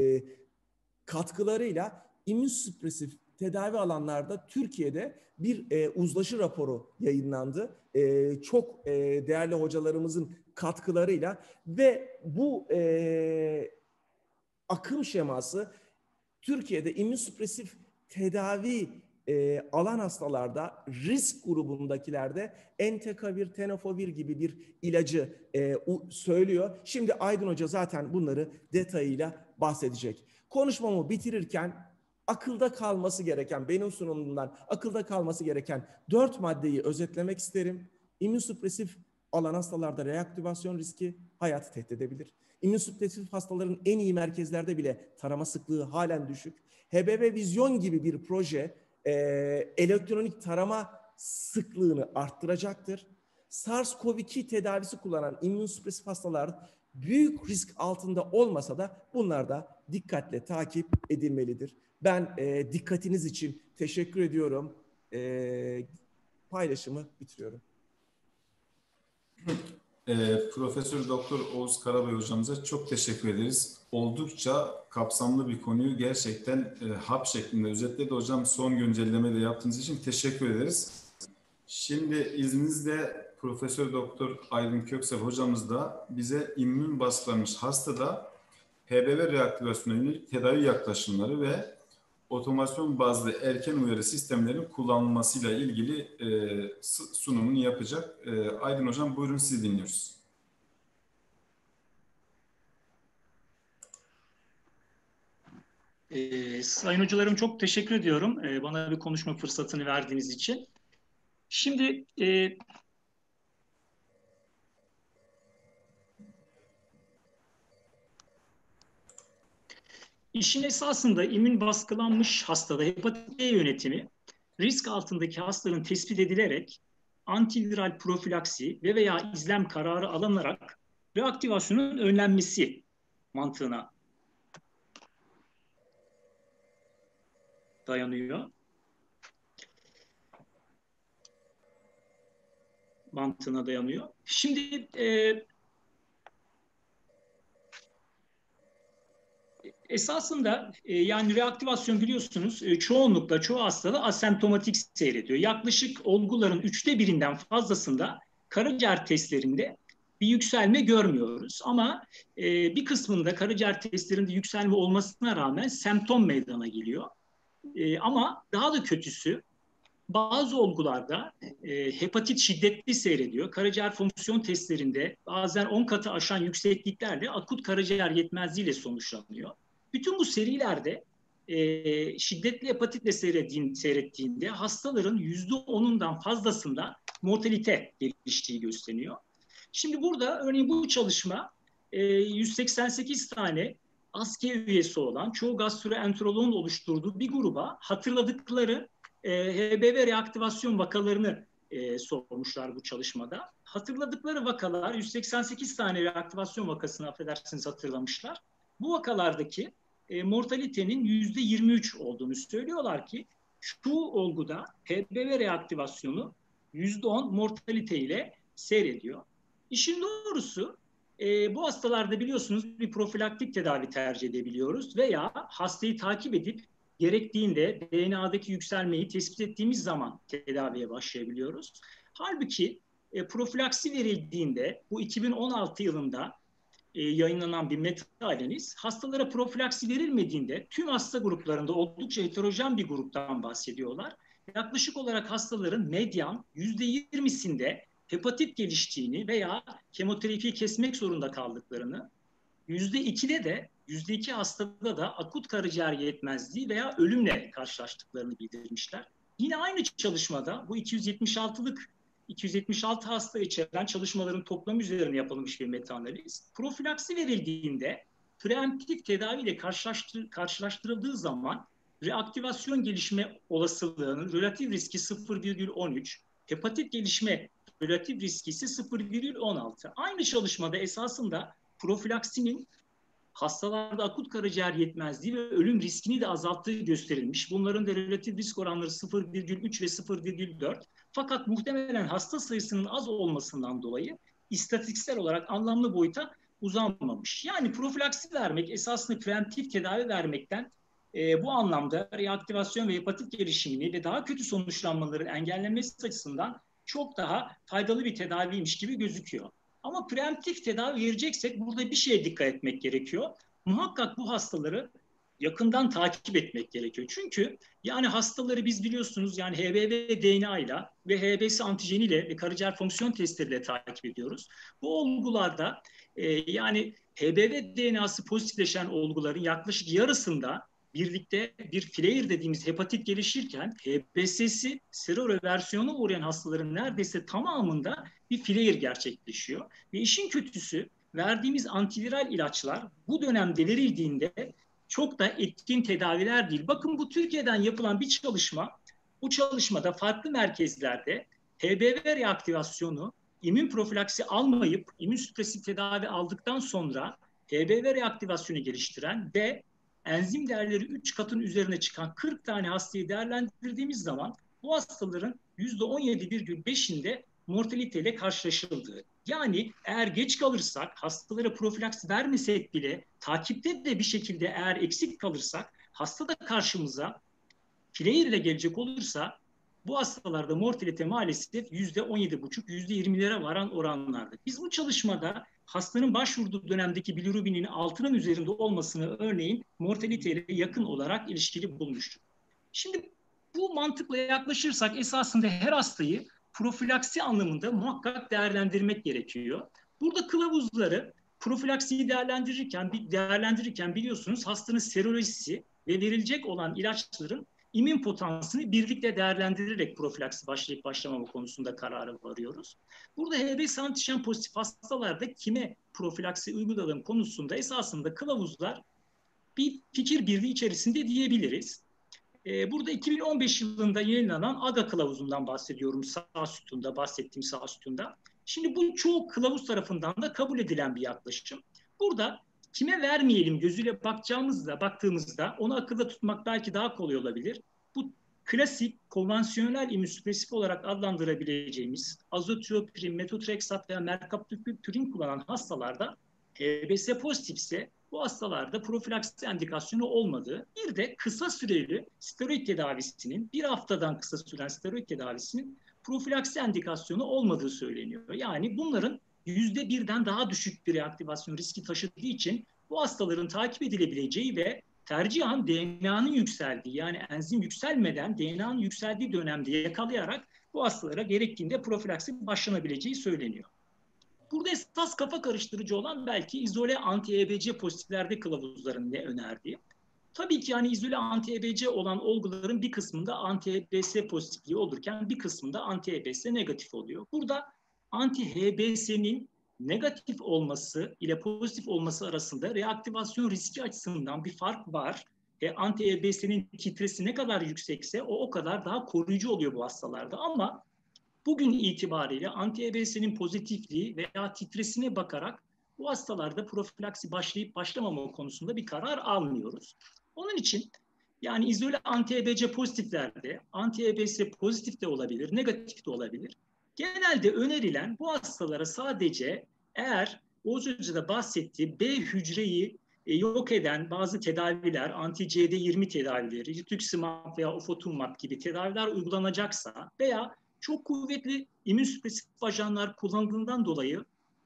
katkılarıyla immünsüpresif tedavi alanlarda Türkiye'de bir e, uzlaşı raporu yayınlandı. E, çok e, değerli hocalarımızın katkılarıyla ve bu e, akım şeması Türkiye'de immünsüpresif tedavi e, alan hastalarda risk grubundakilerde entekavir, tenofovir gibi bir ilacı e, u, söylüyor. Şimdi Aydın Hoca zaten bunları detayıyla bahsedecek. Konuşmamı bitirirken akılda kalması gereken, benim sunumumdan akılda kalması gereken dört maddeyi özetlemek isterim. İmmünsüpresif alan hastalarda reaktivasyon riski hayatı tehdit edebilir. İmmünsüpresif hastaların en iyi merkezlerde bile tarama sıklığı halen düşük. H B V Vizyon gibi bir proje e, elektronik tarama sıklığını arttıracaktır. SARS-CoV iki tedavisi kullanan immünsüpresif hastalar büyük risk altında olmasa da bunlar da dikkatle takip edilmelidir. Ben e, dikkatiniz için teşekkür ediyorum. E, paylaşımı bitiriyorum. E, Profesör Doktor Oğuz Karabay hocamıza çok teşekkür ederiz. Oldukça kapsamlı bir konuyu gerçekten e, hap şeklinde özetledi. Hocam son güncellemeyi de yaptığınız için teşekkür ederiz. Şimdi izninizle Profesör Doktor Aydın Köksal hocamız da bize immün baskılanmış hastada H B V reaktivasyonuna yönelik tedavi yaklaşımları ve otomasyon bazlı erken uyarı sistemlerinin kullanılmasıyla ilgili e, sunumunu yapacak. E, Aydın Hocam buyurun, sizi dinliyoruz. E, sayın hocalarım çok teşekkür ediyorum e, bana bir konuşma fırsatını verdiğiniz için. Şimdi e, İşin esasında immün baskılanmış hastada hepatit B yönetimi risk altındaki hastaların tespit edilerek antiviral profilaksi ve veya izlem kararı alınarak reaktivasyonun önlenmesi mantığına dayanıyor. Mantığına dayanıyor. Şimdi e, esasında e, yani reaktivasyon biliyorsunuz e, çoğunlukla çoğu hastada asemptomatik seyrediyor. Yaklaşık olguların üçte birinden fazlasında karaciğer testlerinde bir yükselme görmüyoruz. Ama e, bir kısmında karaciğer testlerinde yükselme olmasına rağmen semptom meydana geliyor. E, ama daha da kötüsü bazı olgularda e, hepatit şiddetli seyrediyor. Karaciğer fonksiyon testlerinde bazen on katı aşan yüksekliklerle akut karaciğer yetmezliğiyle sonuçlanıyor. Bütün bu serilerde e, şiddetli hepatitle seyrettiğinde, seyrettiğinde hastaların yüzde onundan fazlasında mortalite geliştiği gösteriyor. Şimdi burada örneğin bu çalışma e, yüz seksen sekiz tane ASKE üyesi olan çoğu gastroenteroloğun oluşturduğu bir gruba hatırladıkları e, H B V reaktivasyon vakalarını e, sormuşlar bu çalışmada. Hatırladıkları vakalar yüz seksen sekiz tane reaktivasyon vakasını affedersiniz hatırlamışlar. Bu vakalardaki e, mortalitenin yüzde yirmi üç olduğunu söylüyorlar ki şu olguda H B V reaktivasyonu yüzde on mortalite ile seyrediyor. İşin doğrusu e, bu hastalarda biliyorsunuz bir profilaktik tedavi tercih edebiliyoruz veya hastayı takip edip gerektiğinde D N A'daki yükselmeyi tespit ettiğimiz zaman tedaviye başlayabiliyoruz. Halbuki e, profilaksi verildiğinde bu iki bin on altı yılında e, yayınlanan bir meta-analiz hastalara profilaksi verilmediğinde tüm hasta gruplarında oldukça heterojen bir gruptan bahsediyorlar. Yaklaşık olarak hastaların medyan yüzde yirmisinde hepatit geliştiğini veya kemoterapiyi kesmek zorunda kaldıklarını, yüzde ikide de yüzde iki hastada da akut karaciğer yetmezliği veya ölümle karşılaştıklarını bildirmişler. Yine aynı çalışmada bu iki yüz yetmiş altılık iki yüz yetmiş altı hasta içeren çalışmaların toplamı üzerine yapılmış bir meta-analiz. Profilaksi verildiğinde preemptif tedaviyle karşılaştır, karşılaştırıldığı zaman reaktivasyon gelişme olasılığının relatif riski sıfır virgül on üç, hepatit gelişme relatif riski ise sıfır virgül on altı. Aynı çalışmada esasında profilaksinin hastalarda akut karaciğer yetmezliği ve ölüm riskini de azalttığı gösterilmiş. Bunların da relatif risk oranları sıfır virgül üç ve sıfır virgül dört. Fakat muhtemelen hasta sayısının az olmasından dolayı istatistiksel olarak anlamlı boyuta uzanmamış. Yani profilaksi vermek esasında preemptif tedavi vermekten e, bu anlamda reaktivasyon ve hepatit gelişimini ve daha kötü sonuçlanmaların engellenmesi açısından çok daha faydalı bir tedaviymiş gibi gözüküyor. Ama preemptif tedavi vereceksek burada bir şeye dikkat etmek gerekiyor. Muhakkak bu hastaları yakından takip etmek gerekiyor. Çünkü yani hastaları biz biliyorsunuz yani H B V D N A ile ve H B S antijeniyle ve karaciğer fonksiyon testleriyle takip ediyoruz. Bu olgularda e, yani H B V D N A'sı pozitifleşen olguların yaklaşık yarısında birlikte bir flare dediğimiz hepatit gelişirken H B S'si seroreversiyona uğrayan hastaların neredeyse tamamında bir flare gerçekleşiyor. Ve işin kötüsü verdiğimiz antiviral ilaçlar bu dönemde verildiğinde çok da etkin tedaviler değil. Bakın bu Türkiye'den yapılan bir çalışma. Bu çalışmada farklı merkezlerde H B V reaktivasyonu immün profilaksi almayıp immün süpresif tedavi aldıktan sonra H B V reaktivasyonu geliştiren ve enzim değerleri üç katın üzerine çıkan kırk tane hastayı değerlendirdiğimiz zaman bu hastaların yüzde on yedi virgül beşinde mortaliteyle karşılaşıldığı. Yani eğer geç kalırsak, hastalara profilaks vermesek bile takipte de bir şekilde eğer eksik kalırsak, hasta da karşımıza flare ile gelecek olursa bu hastalarda mortalite maalesef yüzde on yedi buçuk, yüzde yirmilere varan oranlarda. Biz bu çalışmada hastanın başvurduğu dönemdeki bilirubinin altının üzerinde olmasını örneğin mortaliteyle yakın olarak ilişkili bulmuştuk. Şimdi bu mantıkla yaklaşırsak esasında her hastayı profilaksi anlamında muhakkak değerlendirmek gerekiyor. Burada kılavuzları profilaksiyi değerlendirirken, değerlendirirken biliyorsunuz hastanın serolojisi ve verilecek olan ilaçların immün potansiyelini birlikte değerlendirerek profilaksi başlayıp başlamama konusunda karara varıyoruz. Burada H B S antijen pozitif hastalarda kime profilaksi uyguladığım konusunda esasında kılavuzlar bir fikir birliği içerisinde diyebiliriz. Burada iki bin on beş yılında yayınlanan AGA kılavuzundan bahsediyorum, sağ sütunda, bahsettiğim sağ sütunda. Şimdi bu çoğu kılavuz tarafından da kabul edilen bir yaklaşım. Burada kime vermeyelim gözüyle bakacağımızda, baktığımızda onu akılda tutmak belki daha kolay olabilir. Bu klasik, konvansiyonel immünsüpresif olarak adlandırabileceğimiz azotiopirin, metotreksat veya merkaptopürin kullanan hastalarda H B S pozitifse bu hastalarda profilaksi endikasyonu olmadığı, bir de kısa süreli steroid tedavisinin, bir haftadan kısa süren steroid tedavisinin profilaksi endikasyonu olmadığı söyleniyor. Yani bunların yüzde birden daha düşük bir reaktivasyon riski taşıdığı için bu hastaların takip edilebileceği ve tercihen D N A'nın yükseldiği, yani enzim yükselmeden D N A'nın yükseldiği dönemde yakalayarak bu hastalara gerektiğinde profilaksi başlanabileceği söyleniyor. Burada esas kafa karıştırıcı olan belki izole anti-E B C pozitiflerde kılavuzların ne önerdiği. Tabii ki yani izole anti-E B C olan olguların bir kısmında anti-H B S pozitifliği olurken bir kısmında anti-H B S negatif oluyor. Burada anti-H B S'nin negatif olması ile pozitif olması arasında reaktivasyon riski açısından bir fark var. E, anti-H B S'nin titresi ne kadar yüksekse o o kadar daha koruyucu oluyor bu hastalarda. Ama bugün itibariyle anti-H B S'nin pozitifliği veya titresine bakarak bu hastalarda profilaksi başlayıp başlamama konusunda bir karar almıyoruz. Onun için yani izole anti-H B C pozitiflerde anti-H B S pozitif de olabilir, negatif de olabilir. Genelde önerilen bu hastalara sadece eğer Oğuz Hoca da bahsettiği B hücreyi e, yok eden bazı tedaviler, anti-C D yirmi tedavileri, rituximab veya ofatumumab gibi tedaviler uygulanacaksa veya çok kuvvetli immünsüpresif ajanlar kullanıldığından dolayı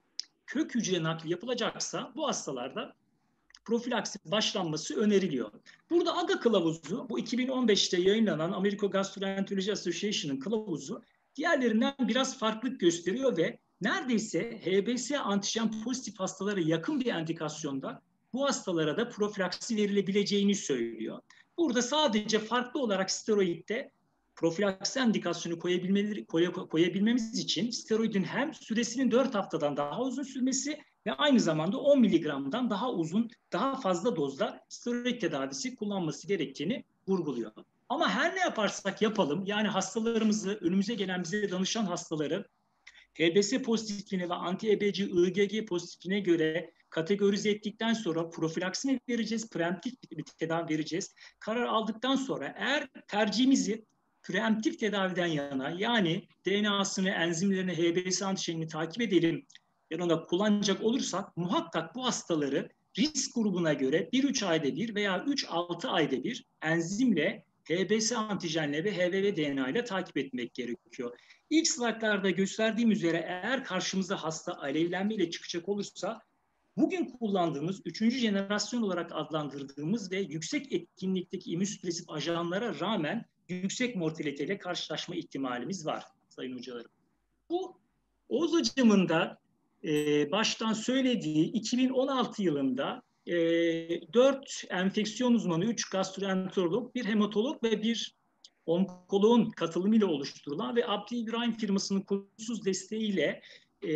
kök hücre nakli yapılacaksa bu hastalarda profilaksi başlanması öneriliyor. Burada AGA kılavuzu, bu iki bin on beşte yayınlanan American Gastroenterology Association'ın kılavuzu diğerlerinden biraz farklılık gösteriyor ve neredeyse H B S antijen pozitif hastalara yakın bir endikasyonda bu hastalara da profilaksi verilebileceğini söylüyor. Burada sadece farklı olarak steroidde profilaksi endikasyonu koyabilmeleri, koy, koyabilmemiz için steroidin hem süresinin dört haftadan daha uzun sürmesi ve aynı zamanda on miligramdan daha uzun, daha fazla dozda steroid tedavisi kullanması gerektiğini vurguluyor. Ama her ne yaparsak yapalım, yani hastalarımızı, önümüze gelen bize danışan hastaları H B S pozitifliğine ve anti-E B C I G G pozitifliğine göre kategorize ettikten sonra profilaksi mi vereceğiz, preemptif bir tedavi vereceğiz. Karar aldıktan sonra eğer tercihimizi preemptif tedaviden yana, yani D N A'sını, enzimlerini, H B S antijenini takip edelim yanında kullanacak olursak muhakkak bu hastaları risk grubuna göre bir üç ayda bir veya üç altı ayda bir enzimle, H B S antijenle ve H B V D N A ile takip etmek gerekiyor. İlk slaytlarda gösterdiğim üzere eğer karşımıza hasta alevlenme ile çıkacak olursa bugün kullandığımız üçüncü jenerasyon olarak adlandırdığımız ve yüksek etkinlikteki immünsüpresif ajanlara rağmen yüksek mortaliteyle karşılaşma ihtimalimiz var sayın hocalarım. Bu Oğuz hocamın da e, baştan söylediği iki bin on altı yılında e, dört enfeksiyon uzmanı, üç gastroenterolog, bir hematolog ve bir onkoloğun katılımıyla oluşturulan ve Abdi İbrahim firmasının kusursuz desteğiyle e,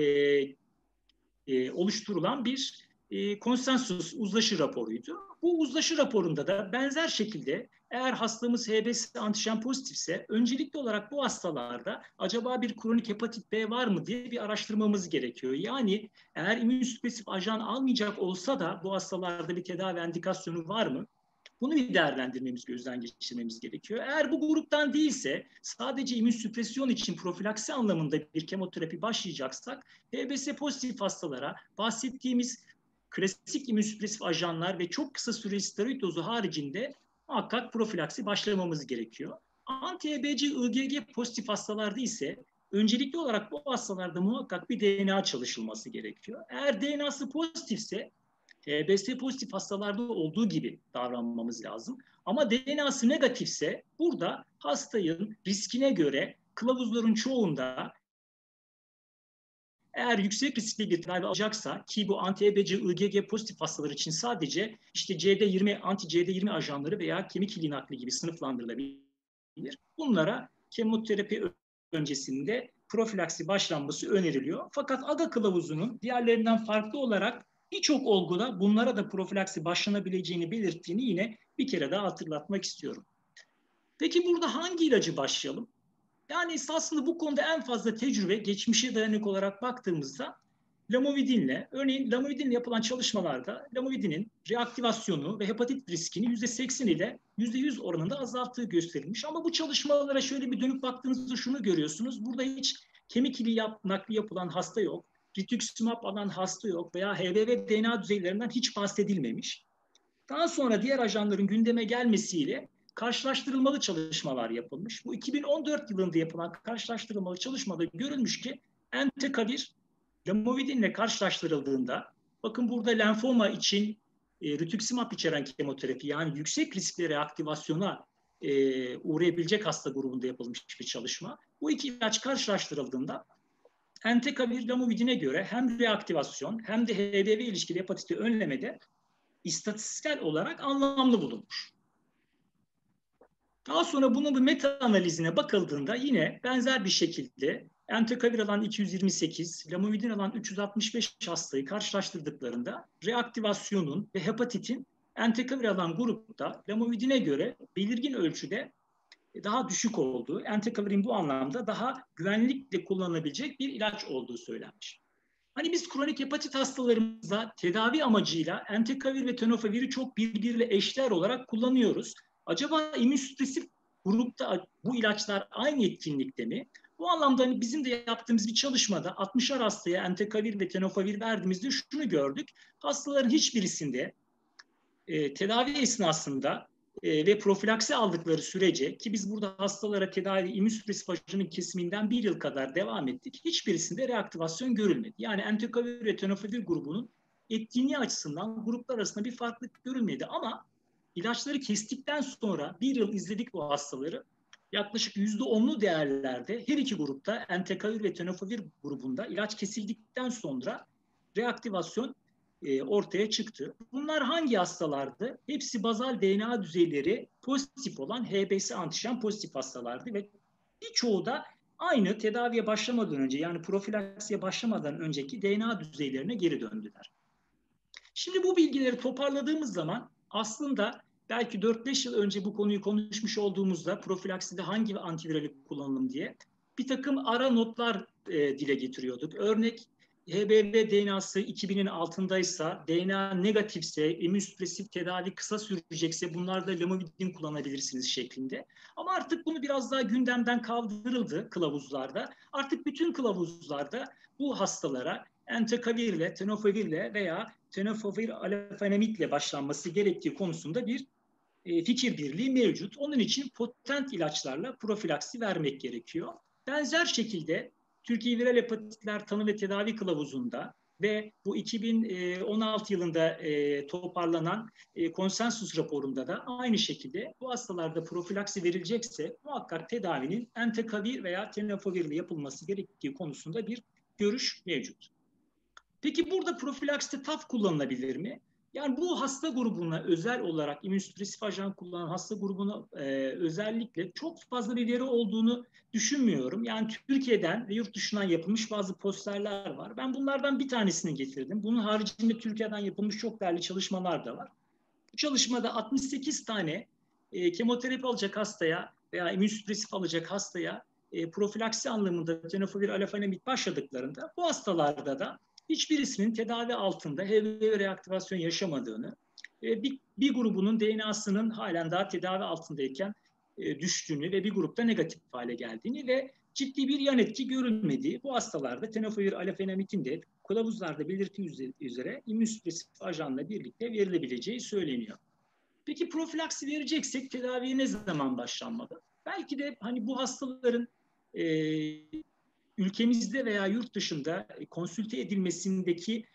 e, oluşturulan bir e, konsensus uzlaşı raporuydu. Bu uzlaşı raporunda da benzer şekilde eğer hastamız H B S antijen pozitifse öncelikli olarak bu hastalarda acaba bir kronik hepatit B var mı diye bir araştırmamız gerekiyor. Yani eğer immünsüpresif ajan almayacak olsa da bu hastalarda bir tedavi endikasyonu var mı? Bunu bir değerlendirmemiz, gözden geçirmemiz gerekiyor. Eğer bu gruptan değilse, sadece immünsüpresyon için profilaksi anlamında bir kemoterapi başlayacaksak, H B S pozitif hastalara bahsettiğimiz klasik immünsüpresif ajanlar ve çok kısa süreli steroid dozu haricinde muhakkak profilaksi başlamamız gerekiyor. Anti-H B C I G G pozitif hastalarda ise öncelikli olarak bu hastalarda muhakkak bir D N A çalışılması gerekiyor. Eğer D N A'sı pozitifse H B S pozitif hastalarda olduğu gibi davranmamız lazım. Ama D N A'sı negatifse burada hastanın riskine göre kılavuzların çoğunda eğer yüksek riskli bir tedavi alacaksa, ki bu anti-H B C I G G pozitif hastalar için sadece işte C D yirmi, anti-C D yirmi ajanları veya kemik iliği nakli gibi sınıflandırılabilir. Bunlara kemoterapi öncesinde profilaksi başlanması öneriliyor. Fakat AGA kılavuzunun diğerlerinden farklı olarak Birçok olguda bunlara da profilaksi başlanabileceğini belirttiğini yine bir kere daha hatırlatmak istiyorum. Peki burada hangi ilacı başlayalım? Yani esasında bu konuda en fazla tecrübe geçmişe dayanık olarak baktığımızda Lamivudinle, örneğin Lamivudinle yapılan çalışmalarda Lamivudinin reaktivasyonu ve hepatit riskini yüzde seksen ile yüzde yüz oranında azalttığı gösterilmiş. Ama bu çalışmalara şöyle bir dönüp baktığınızda şunu görüyorsunuz. Burada hiç kemik iliği nakli yapılan hasta yok, rituximab alan hasta yok veya H B V D N A düzeylerinden hiç bahsedilmemiş. Daha sonra diğer ajanların gündeme gelmesiyle karşılaştırılmalı çalışmalar yapılmış. Bu iki bin on dört yılında yapılan karşılaştırılmalı çalışmada görülmüş ki Entecavir Lamivudinle karşılaştırıldığında, bakın burada lenfoma için e, rituximab içeren kemoterapi, yani yüksek riskli reaktivasyona e, uğrayabilecek hasta grubunda yapılmış bir çalışma. Bu iki ilaç karşılaştırıldığında Entecavir Lamivudin'e göre hem reaktivasyon hem de H B V ilişkili hepatiti önlemede istatistiksel olarak anlamlı bulunmuş. Daha sonra bunun bir meta analizine bakıldığında yine benzer bir şekilde Entecavir alan iki yüz yirmi sekiz, Lamivudin alan üç yüz altmış beş hastayı karşılaştırdıklarında reaktivasyonun ve hepatitin Entecavir alan grupta Lamivudin'e göre belirgin ölçüde daha düşük olduğu, Entecavir'in bu anlamda daha güvenlikle kullanılabilecek bir ilaç olduğu söylenmiş. Hani biz kronik hepatit hastalarımızda tedavi amacıyla Entecavir ve Tenofavir'i çok birbiriyle eşdeğer olarak kullanıyoruz. Acaba immünsüpresif grupta bu ilaçlar aynı etkinlikte mi? Bu anlamda hani bizim de yaptığımız bir çalışmada altmışar hastaya Entecavir ve Tenofovir verdiğimizde şunu gördük. Hastaların hiçbirisinde e, tedavi esnasında e, ve profilaksi aldıkları sürece, ki biz burada hastalara tedavi immünsüpresif ajanın kesiminden bir yıl kadar devam ettik, hiçbirisinde reaktivasyon görülmedi. Yani Entecavir ve Tenofovir grubunun etkinliği açısından gruplar arasında bir farklılık görülmedi ama ilaçları kestikten sonra bir yıl izledik bu hastaları. Yaklaşık yüzde onlu değerlerde her iki grupta Entecavir ve Tenofovir grubunda ilaç kesildikten sonra reaktivasyon e, ortaya çıktı. Bunlar hangi hastalardı? Hepsi bazal D N A düzeyleri pozitif olan H B S antijen pozitif hastalardı ve birçoğu da aynı tedaviye başlamadan önce, yani profilaksiye başlamadan önceki D N A düzeylerine geri döndüler. Şimdi bu bilgileri toparladığımız zaman aslında belki dört beş yıl önce bu konuyu konuşmuş olduğumuzda profilakside hangi antivirali kullanalım diye bir takım ara notlar e, dile getiriyorduk. Örnek H B V D N A'sı iki binin altındaysa, D N A negatifse, immünsüpresif tedavi kısa sürecekse bunlarda Lamivudin kullanabilirsiniz şeklinde. Ama artık bunu biraz daha gündemden kaldırıldı kılavuzlarda. Artık bütün kılavuzlarda bu hastalara Entecavir'le, Tenofavir'le veya Tenofovir alafenamitle başlanması gerektiği konusunda bir e, fikir birliği mevcut. Onun için potent ilaçlarla profilaksi vermek gerekiyor. Benzer şekilde Türkiye Viral Hepatitler Tanı ve Tedavi Kılavuzu'nda ve bu iki bin on altı yılında e, toparlanan e, konsensus raporunda da aynı şekilde bu hastalarda profilaksi verilecekse muhakkak tedavinin Entecavir veya Tenofovir ile yapılması gerektiği konusunda bir görüş mevcut. Peki burada profilakste T A F kullanılabilir mi? Yani bu hasta grubuna özel olarak immünsüpresif ajan kullanan hasta grubuna e, özellikle çok fazla bir veri olduğunu düşünmüyorum. Yani Türkiye'den ve yurt dışından yapılmış bazı posterler var. Ben bunlardan bir tanesini getirdim. Bunun haricinde Türkiye'den yapılmış çok değerli çalışmalar da var. Bu çalışmada altmış sekiz tane e, kemoterapi alacak hastaya veya immünsüpresif alacak hastaya e, profilaksi anlamında tenofovir alafenamid başladıklarında bu hastalarda da hiçbirisinin tedavi altında H B V reaktivasyon yaşamadığını, bir, bir grubunun D N A'sının halen daha tedavi altındayken düştüğünü ve bir grupta negatif hale geldiğini ve ciddi bir yan etki görülmediği, bu hastalarda tenofovir alafenamidin de kılavuzlarda belirttiği üzere immünsüpresif ajanla birlikte verilebileceği söyleniyor. Peki profilaksi vereceksek tedaviye ne zaman başlanmalı? Belki de hani bu hastaların e, ülkemizde veya yurt dışında konsülte edilmesindeki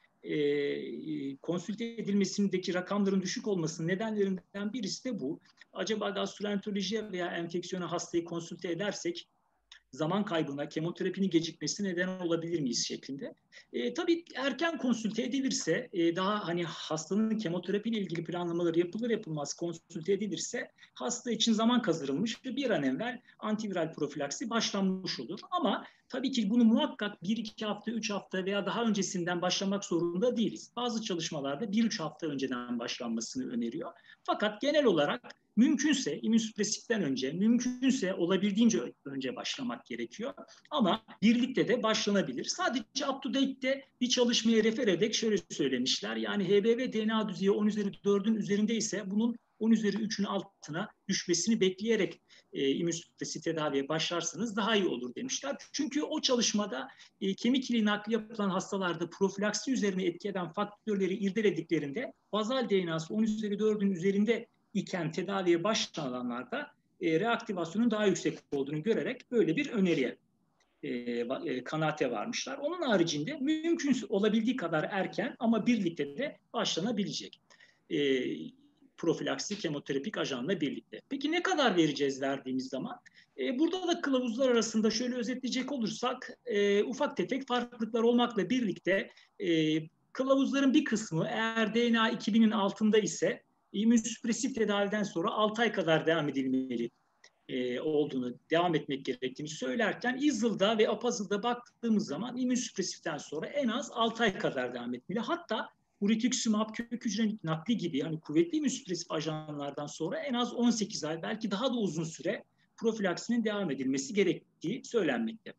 e, konsülte edilmesindeki rakamların düşük olmasının nedenlerinden birisi de bu. Acaba gastroenterolojiye veya enfeksiyona hastayı konsülte edersek zaman kaybına, kemoterapinin gecikmesine neden olabilir miyiz şeklinde. E, tabii erken konsülte edilirse, e, daha hani hastanın kemoterapiyle ilgili planlamaları yapılır yapılmaz konsülte edilirse hasta için zaman kazanılmış ve bir an evvel antiviral profilaksi başlanmış olur. Ama tabii ki bunu muhakkak bir iki hafta, üç hafta veya daha öncesinden başlamak zorunda değiliz. Bazı çalışmalarda bir üç hafta önceden başlanmasını öneriyor. Fakat genel olarak mümkünse immünsüpresiften önce, mümkünse olabildiğince önce başlamak gerekiyor. Ama birlikte de başlanabilir. Sadece up to date'de bir çalışmaya refer ederek şöyle söylemişler. Yani H B V D N A düzeyi on üzeri dördün üzerinde ise bunun on üzeri üçün altına düşmesini bekleyerek e, immünsüpresif tedaviye başlarsanız daha iyi olur demişler. Çünkü o çalışmada e, kemik iliği nakli yapılan hastalarda profilaksi üzerine etki eden faktörleri irdelediklerinde bazal D N A'sı on üzeri dördün üzerinde iken tedaviye başlananlarda e, reaktivasyonun daha yüksek olduğunu görerek böyle bir öneriye e, e, kanaate varmışlar. Onun haricinde mümkün olabildiği kadar erken ama birlikte de başlanabilecek e, profilaksi kemoterapik ajanla birlikte. Peki ne kadar vereceğiz verdiğimiz zaman? E, burada da kılavuzlar arasında şöyle özetleyecek olursak e, ufak tefek farklılıklar olmakla birlikte e, kılavuzların bir kısmı eğer D N A iki binin altında ise immünsüpresif tedaviden sonra altı ay kadar devam edilmeli e, olduğunu, devam etmek gerektiğini söylerken E A S L'da ve A P A S L'da baktığımız zaman immünsüpresiften sonra en az altı ay kadar devam etmeli. Hatta Rituximab, kök hücre nakli gibi hani kuvvetli immünsüpresif ajanlardan sonra en az on sekiz ay, belki daha da uzun süre profilaksinin devam edilmesi gerektiği söylenmekte.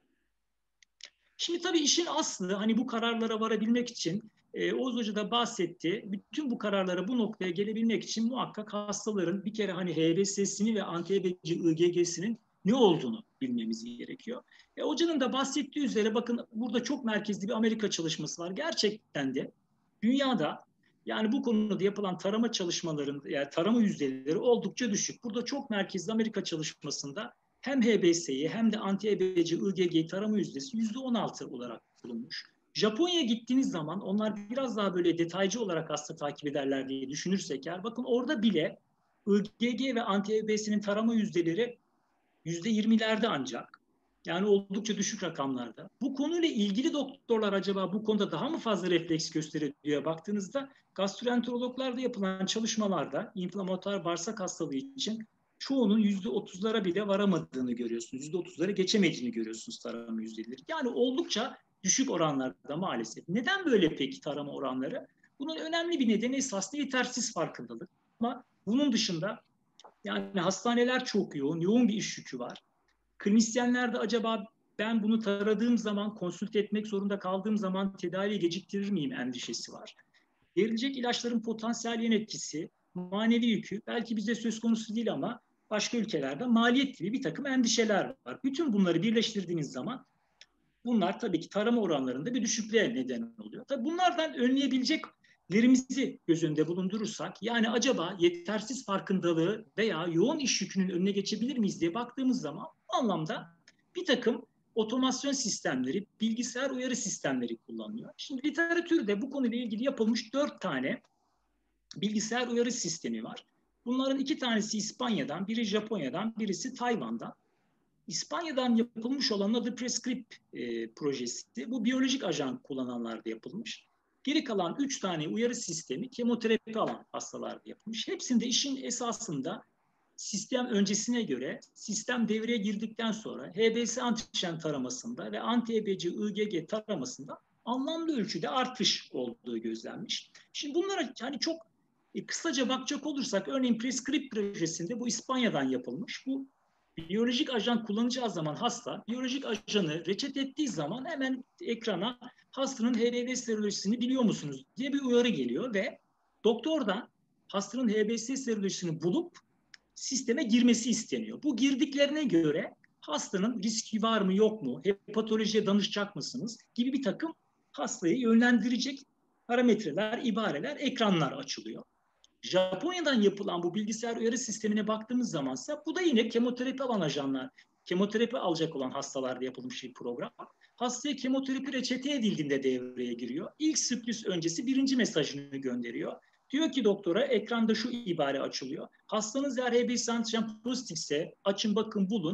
Şimdi tabii işin aslı hani bu kararlara varabilmek için e, Oğuz Hoca da bahsetti. Bütün bu kararlara bu noktaya gelebilmek için muhakkak hastaların bir kere hani H B S'sini ve anti-H B C I G G'sinin ne olduğunu bilmemiz gerekiyor. E, hocanın da bahsettiği üzere bakın burada çok merkezli bir Amerika çalışması var. Gerçekten de dünyada yani bu konuda yapılan tarama çalışmaların yani tarama yüzdeleri oldukça düşük. Burada çok merkezli Amerika çalışmasında hem H B S'yi hem de anti-H B C I G G tarama yüzdesi yüzde on altı olarak bulunmuş. Japonya'ya gittiğiniz zaman onlar biraz daha böyle detaycı olarak hasta takip ederler diye düşünürsek eğer bakın orada bile I G G ve anti-H B S'nin tarama yüzdeleri yüzde yirmilerde ancak. Yani oldukça düşük rakamlarda. Bu konuyla ilgili doktorlar acaba bu konuda daha mı fazla refleks gösteriyor diye baktığınızda gastroenterologlarda yapılan çalışmalarda inflamatuar bağırsak hastalığı için çoğunun yüzde otuzlara bile varamadığını görüyorsunuz. Yüzde otuzlara geçemediğini görüyorsunuz tarama yüzdeleri. Yani oldukça düşük oranlarda maalesef. Neden böyle peki tarama oranları? Bunun önemli bir nedeni esasında yetersiz farkındalık. Ama bunun dışında yani hastaneler çok yoğun, yoğun bir iş yükü var. Klinisyenler de acaba ben bunu taradığım zaman, konsült etmek zorunda kaldığım zaman tedaviyi geciktirir miyim endişesi var. Verilecek ilaçların potansiyel yan etkisi, manevi yükü belki bizde söz konusu değil ama başka ülkelerde maliyet gibi bir takım endişeler var. Bütün bunları birleştirdiğiniz zaman bunlar tabii ki tarama oranlarında bir düşüklüğe neden oluyor. Tabii bunlardan önleyebileceklerimizi göz önünde bulundurursak yani acaba yetersiz farkındalığı veya yoğun iş yükünün önüne geçebilir miyiz diye baktığımız zaman bu anlamda bir takım otomasyon sistemleri, bilgisayar uyarı sistemleri kullanılıyor. Şimdi literatürde bu konuyla ilgili yapılmış dört tane bilgisayar uyarı sistemi var. Bunların iki tanesi İspanya'dan, biri Japonya'dan, birisi Tayvan'dan. İspanya'dan yapılmış olan adı Prescript e, projesi. Bu biyolojik ajan kullananlarda yapılmış. Geri kalan üç tane uyarı sistemi kemoterapi alan hastalarda yapılmış. Hepsinde işin esasında sistem öncesine göre sistem devreye girdikten sonra H B S antijen taramasında ve anti-H B C I G G taramasında anlamlı ölçüde artış olduğu gözlenmiş. Şimdi bunlara hani çok e, kısaca bakacak olursak örneğin Prescript projesinde bu İspanya'dan yapılmış. Bu biyolojik ajan kullanacağı zaman hasta biyolojik ajanı reçete ettiği zaman hemen ekrana hastanın H B V serolojisini biliyor musunuz diye bir uyarı geliyor ve doktordan hastanın H B S serolojisini bulup sisteme girmesi isteniyor. Bu girdiklerine göre hastanın riski var mı yok mu, hepatolojiye danışacak mısınız gibi bir takım hastayı yönlendirecek parametreler, ibareler, ekranlar açılıyor. Japonya'dan yapılan bu bilgisayar uyarı sistemine baktığımız zamansa bu da yine kemoterapi alan ajanlar, kemoterapi alacak olan hastalarda yapılmış bir program. Hastaya kemoterapi reçete edildiğinde devreye giriyor. İlk sürpriz öncesi birinci mesajını gönderiyor. Diyor ki doktora ekranda şu ibare açılıyor. Hastanız eğer H B S antijen pozitifse açın bakın bulun.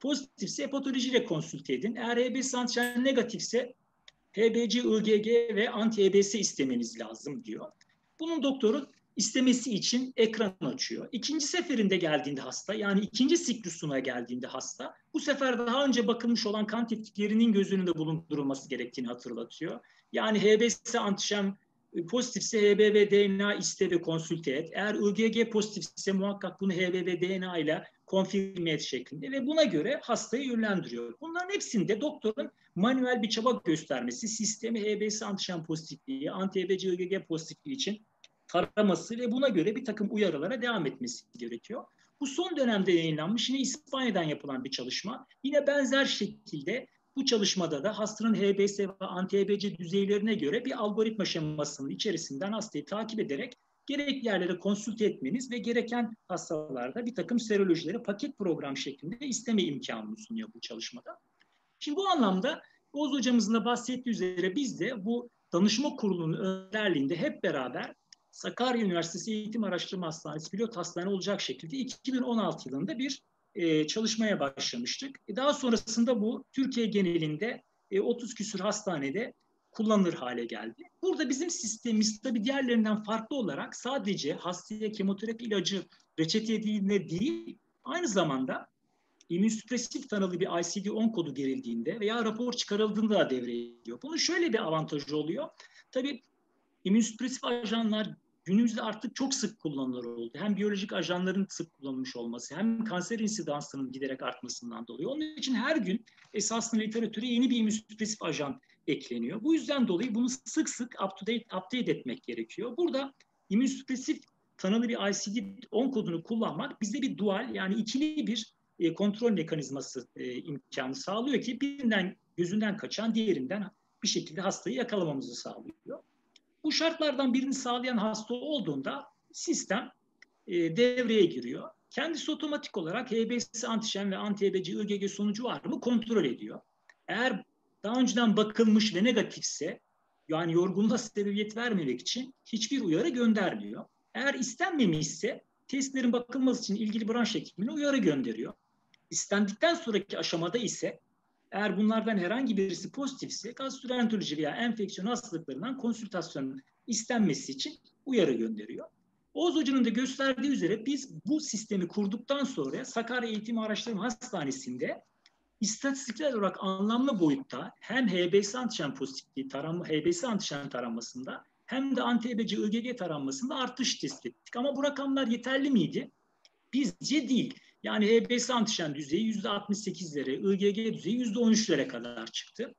Pozitifse hepatolojiyle konsülte edin. Eğer H B S antijen negatifse H B C, I G G ve anti-H B S istemeniz lazım diyor. Bunun doktoru istemesi için ekran açıyor. İkinci seferinde geldiğinde hasta, yani ikinci siklusuna geldiğinde hasta, bu sefer daha önce bakılmış olan kan tetkiklerinin göz önünde bulundurulması gerektiğini hatırlatıyor. Yani H B S antijen pozitifse H B V D N A iste ve konsülte et. Eğer I G G pozitifse muhakkak bunu H B V D N A ile konfirme et şeklinde ve buna göre hastayı yönlendiriyor. Bunların hepsinde doktorun manuel bir çaba göstermesi, sistemi H B S antijen pozitifliği, anti-H B C I G G pozitifliği için taraması ve buna göre bir takım uyarılara devam etmesi gerekiyor. Bu son dönemde yayınlanmış yine İspanya'dan yapılan bir çalışma. Yine benzer şekilde bu çalışmada da hastanın H B S ve anti-H B C düzeylerine göre bir algoritma şemasının içerisinden hastayı takip ederek gerekli yerlere konsülte etmeniz ve gereken hastalarda bir takım serolojileri paket program şeklinde isteme imkanını sunuyor bu çalışmada. Şimdi bu anlamda Oğuz hocamızın da bahsettiği üzere biz de bu danışma kurulunun önderliğinde hep beraber Sakarya Üniversitesi Eğitim Araştırma Hastanesi pilot hastane olacak şekilde iki bin on altı yılında bir e, çalışmaya başlamıştık. E, daha sonrasında bu Türkiye genelinde e, otuz küsur hastanede kullanılır hale geldi. Burada bizim sistemimiz tabii diğerlerinden farklı olarak sadece hastaya kemoterapi ilacı reçete edildiğinde değil, aynı zamanda immünsüpresif tanılı bir I C D on kodu gerildiğinde veya rapor çıkarıldığında da devreye giriyor. Bunun şöyle bir avantajı oluyor. Tabii immünsüpresif ajanlar günümüzde artık çok sık kullanılır oldu. Hem biyolojik ajanların sık kullanılmış olması hem kanser insidansının giderek artmasından dolayı. Onun için her gün esasında literatüre yeni bir immünsüpresif ajan ekleniyor. Bu yüzden dolayı bunu sık sık up-to-date, update etmek gerekiyor. Burada immünsüpresif tanılı bir I C D on kodunu kullanmak bize bir dual, yani ikili bir e, kontrol mekanizması e, imkanı sağlıyor ki birinden gözünden kaçan diğerinden bir şekilde hastayı yakalamamızı sağlıyor. Bu şartlardan birini sağlayan hasta olduğunda sistem e, devreye giriyor. Kendisi otomatik olarak H B S antijen ve anti-H B C I G G sonucu var mı kontrol ediyor. Eğer daha önceden bakılmış ve negatifse, yani yorgunluğa sebebiyet vermemek için hiçbir uyarı göndermiyor. Eğer istenmemişse testlerin bakılması için ilgili branş hekimine uyarı gönderiyor. İstendikten sonraki aşamada ise eğer bunlardan herhangi birisi pozitifse gastroenteroloji veya enfeksiyon hastalıklarından konsültasyon istenmesi için uyarı gönderiyor. Oğuz Hoca'nın da gösterdiği üzere biz bu sistemi kurduktan sonra Sakarya Eğitim Araştırma Hastanesi'nde istatistiksel olarak anlamlı boyutta hem H B S antijen pozitifliği taranma, H B S antijen taranmasında hem de anti-H B C I G G taranmasında artış tespit ettik. Ama bu rakamlar yeterli miydi? Bizce değil. Yani H B S antijen düzeyi yüzde altmış sekizlere, I G G düzeyi yüzde on üçlere kadar çıktı.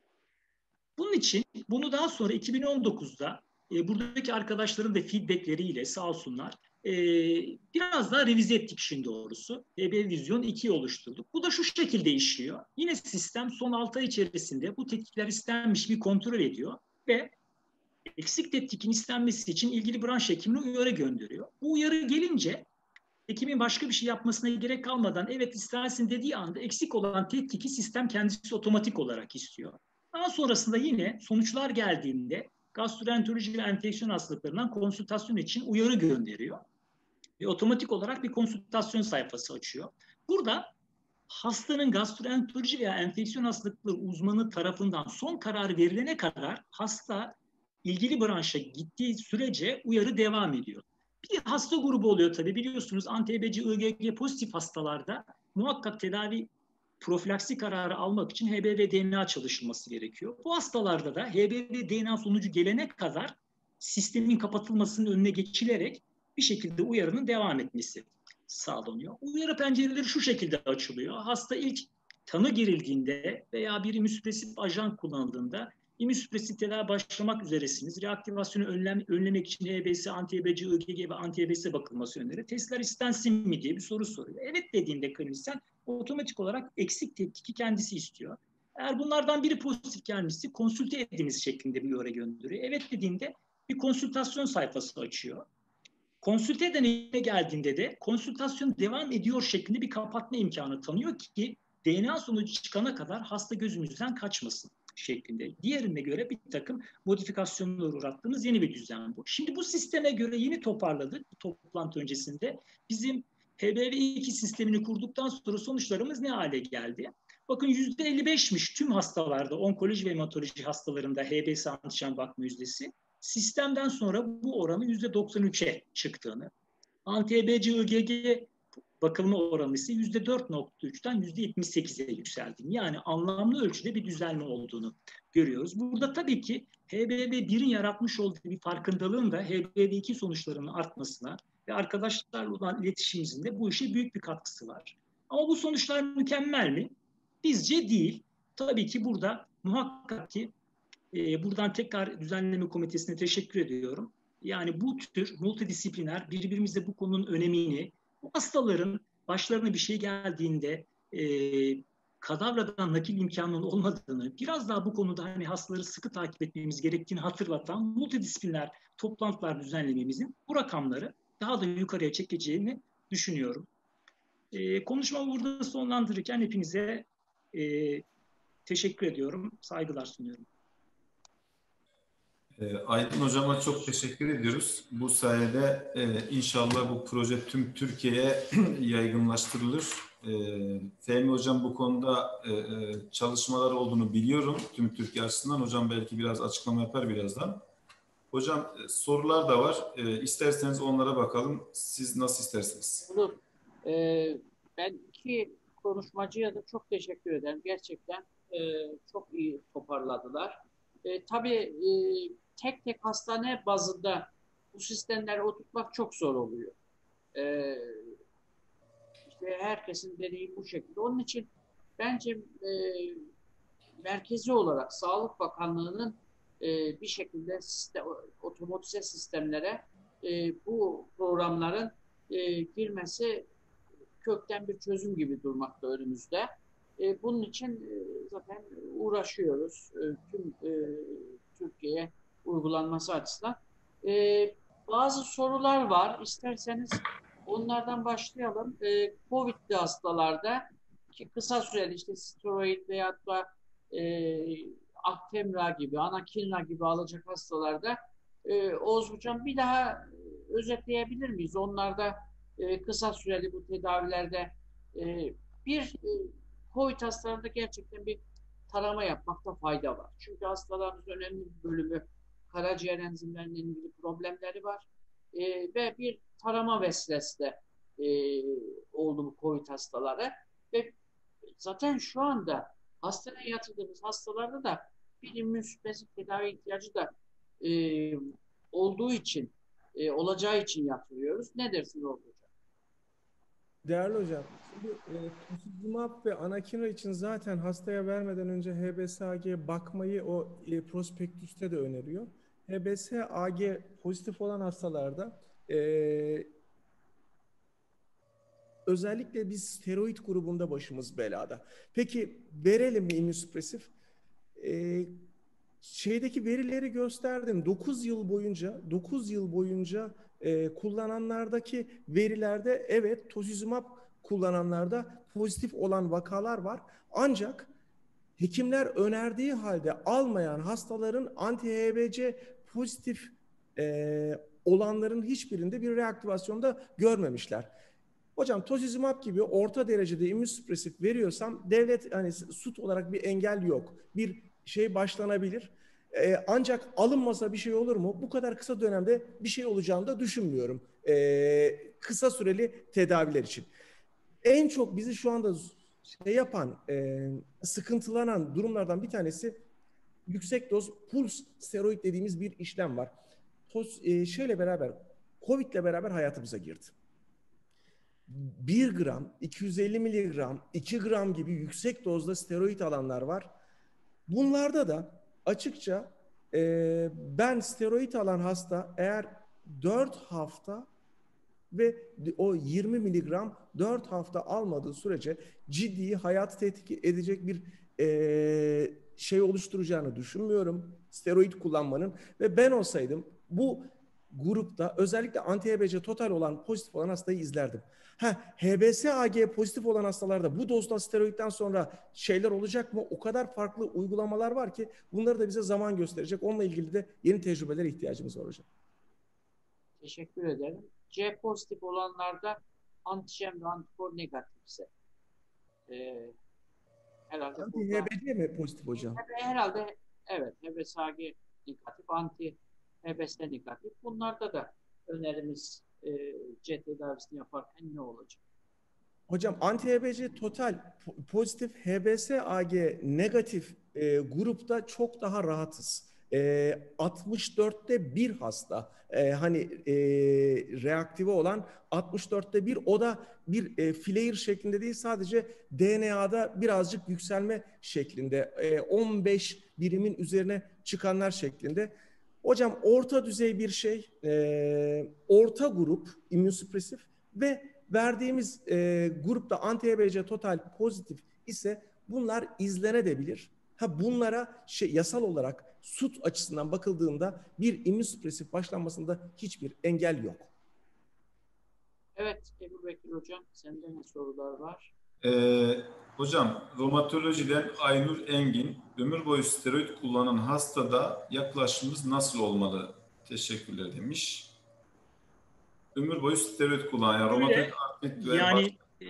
Bunun için bunu daha sonra iki bin on dokuzda e, buradaki arkadaşların da feedbackleriyle sağ olsunlar e, biraz daha revize ettik işin doğrusu. H B Vizyon ikiyi oluşturduk. Bu da şu şekilde işliyor. Yine sistem son altı ay içerisinde bu tetkikler istenmiş mi kontrol ediyor ve eksik tetkikin istenmesi için ilgili branş hekimine uyarı gönderiyor. Bu uyarı gelince hekimin başka bir şey yapmasına gerek kalmadan evet istensin dediği anda eksik olan tetkiki sistem kendisi otomatik olarak istiyor. Daha sonrasında yine sonuçlar geldiğinde gastroenteroloji ve enfeksiyon hastalıklarından konsültasyon için uyarı gönderiyor. Ve otomatik olarak bir konsültasyon sayfası açıyor. Burada hastanın gastroenteroloji veya enfeksiyon hastalıkları uzmanı tarafından son karar verilene kadar hasta ilgili branşa gittiği sürece uyarı devam ediyor. Bir hasta grubu oluyor tabii, biliyorsunuz anti-H B C I G G pozitif hastalarda muhakkak tedavi profilaksi kararı almak için H B V D N A çalışılması gerekiyor. Bu hastalarda da H B V D N A sonucu gelene kadar sistemin kapatılmasının önüne geçilerek bir şekilde uyarının devam etmesi sağlanıyor. Uyarı pencereleri şu şekilde açılıyor. Hasta ilk tanı girildiğinde veya bir immünsüpresif ajan kullanıldığında İmmünsüpresif tedavi başlamak üzeresiniz. Reaktivasyonu önlem, önlemek için H B S, anti-H B C I G G ve anti-H B S bakılması öneri. Testler istensin mi diye bir soru soruyor. Evet dediğinde klinisyen otomatik olarak eksik tetkiki kendisi istiyor. Eğer bunlardan biri pozitif gelmişse konsülte ediniz şeklinde bir uyarı gönderiyor. Evet dediğinde bir konsültasyon sayfası açıyor. Konsülte deneyine geldiğinde de konsültasyon devam ediyor şeklinde bir kapatma imkanı tanıyor ki D N A sonucu çıkana kadar hasta gözümüzden kaçmasın şeklinde. Diğerine göre bir takım modifikasyonlara uğrattığımız yeni bir düzen bu. Şimdi bu sisteme göre yeni toparladık bu toplantı öncesinde. Bizim H B V iki sistemini kurduktan sonra sonuçlarımız ne hale geldi? Bakın yüzde elli beşmiş tüm hastalarda, onkoloji ve hematoloji hastalarında H B S antijen bakma yüzdesi. Sistemden sonra bu oranı yüzde doksan üçe çıktığını, anti-H B C I G G bakılma oranı ise yüzde dört nokta üçten yüzde yetmiş sekize yükseldiğini, yani anlamlı ölçüde bir düzelme olduğunu görüyoruz. Burada tabii ki H B V birin yaratmış olduğu bir farkındalığın da H B V iki sonuçlarının artmasına ve arkadaşlarla olan iletişimimizin de bu işe büyük bir katkısı var. Ama bu sonuçlar mükemmel mi? Bizce değil. Tabii ki burada muhakkak ki e, buradan tekrar düzenleme komitesine teşekkür ediyorum. Yani bu tür multidisipliner, birbirimizle bu konunun önemini, bu hastaların başlarına bir şey geldiğinde e, kadavradan nakil imkanının olmadığını, biraz daha bu konuda hani hastaları sıkı takip etmemiz gerektiğini hatırlatan multidisipliner toplantılar düzenlememizin bu rakamları daha da yukarıya çekeceğini düşünüyorum. E, konuşmamı burada sonlandırırken hepinize e, teşekkür ediyorum, saygılar sunuyorum. Aydın Hocam'a çok teşekkür ediyoruz. Bu sayede e, inşallah bu proje tüm Türkiye'ye yaygınlaştırılır. E, Fehmi Hocam bu konuda e, çalışmalar olduğunu biliyorum tüm Türkiye açısından. Hocam belki biraz açıklama yapar birazdan. Hocam sorular da var. E, isterseniz onlara bakalım. Siz nasıl isterseniz. Olur. Ee, ben iki konuşmacıya da çok teşekkür ederim. Gerçekten e, çok iyi toparladılar. E, tabii e, tek tek hastane bazında bu sistemleri oturtmak çok zor oluyor. E, işte herkesin deneyimi bu şekilde. Onun için bence e, merkezi olarak Sağlık Bakanlığı'nın e, bir şekilde sistem, otomatize sistemlere e, bu programların e, girmesi kökten bir çözüm gibi durmakta önümüzde. E, bunun için e, zaten uğraşıyoruz. E, tüm e, Türkiye'ye uygulanması açısından. E, bazı sorular var. İsterseniz onlardan başlayalım. E, Covid'li hastalarda ki kısa süreli işte steroid veyahut da e, Actemra gibi, Anakinra gibi alacak hastalarda e, Oğuz Hocam bir daha özetleyebilir miyiz? Onlarda e, kısa süreli bu tedavilerde e, bir e, Covid hastalarında gerçekten bir tarama yapmakta fayda var. Çünkü hastalarımızın önemli bir bölümü karaciğer enzimlerine ilgili problemleri var. E, ve bir tarama vesilesiyle e, oldu bu Covid hastaları. Ve zaten şu anda hastaneye yatırdığımız hastalarda da bir immünsüpresif tedavi ihtiyacı da e, olduğu için, e, olacağı için yatırıyoruz. Ne dersiniz Oğuz Hocam? Değerli hocam, şimdi e, tocilizumab ve anakinra için zaten hastaya vermeden önce H B S A G'ye bakmayı o e, prospektüste de öneriyor. H B S A G pozitif olan hastalarda e, özellikle biz steroid grubunda başımız belada. Peki verelim mi immünsüpresif? E, şeydeki verileri gösterdim. dokuz yıl boyunca dokuz yıl boyunca e, kullananlardaki verilerde evet tocilizumab kullananlarda pozitif olan vakalar var. Ancak hekimler önerdiği halde almayan hastaların anti-H B C pozitif e, olanların hiçbirinde bir reaktivasyonda görmemişler. Hocam tocilizumab gibi orta derecede immünsüpresif veriyorsam devlet hani süt olarak bir engel yok. Bir şey başlanabilir. Ee, ancak alınmasa bir şey olur mu? Bu kadar kısa dönemde bir şey olacağını da düşünmüyorum. Ee, kısa süreli tedaviler için. En çok bizi şu anda şey yapan, e, sıkıntılanan durumlardan bir tanesi yüksek doz puls steroid dediğimiz bir işlem var. Toz, e, şeyle beraber, Covid'le beraber hayatımıza girdi. bir gram, iki yüz elli miligram, iki gram gibi yüksek dozda steroid alanlar var. Bunlarda da açıkça e, ben steroid alan hasta eğer dört hafta ve o yirmi miligram dört hafta almadığı sürece ciddi hayatı tehdit edecek bir e, şey oluşturacağını düşünmüyorum steroid kullanmanın ve ben olsaydım bu grupta özellikle anti-H B C total olan pozitif olan hastayı izlerdim. Ha, H B S A G pozitif olan hastalarda bu dozda steroidden sonra şeyler olacak mı? O kadar farklı uygulamalar var ki bunları da bize zaman gösterecek. Onunla ilgili de yeni tecrübelere ihtiyacımız var hocam. Teşekkür ederim. C pozitif olanlarda antijen ve antikor negatifse e, herhalde Anti-H B C mi pozitif hocam? herhalde evet H B S A G negatif, anti-H B S negatif. Bunlarda da önerimiz e, C tedavisini yaparken ne olacak? Hocam anti-H B C total pozitif H B S A G negatif e, grupta çok daha rahatız. E, altmış dörtte bir hasta e, hani e, reaktive olan altmış dörtte bir, o da bir e, flair şeklinde değil, sadece D N A'da birazcık yükselme şeklinde, e, on beş birimin üzerine çıkanlar şeklinde. Hocam orta düzey bir şey, e, orta grup immünsüpresif ve verdiğimiz e, grupta anti-H B C total pozitif ise bunlar izlenebilir. Ha, bunlara şey, yasal olarak S U T açısından bakıldığında bir immünsüpresif başlanmasında hiçbir engel yok. Evet Ebu Bekir Hocam, sende ne sorular var? Ee, hocam romatolojiden Aynur Engin, ömür boyu steroid kullanan hastada yaklaşımımız nasıl olmalı? Teşekkürler demiş. Ömür boyu steroid kullanan, yani romatoid artrit ve yani e,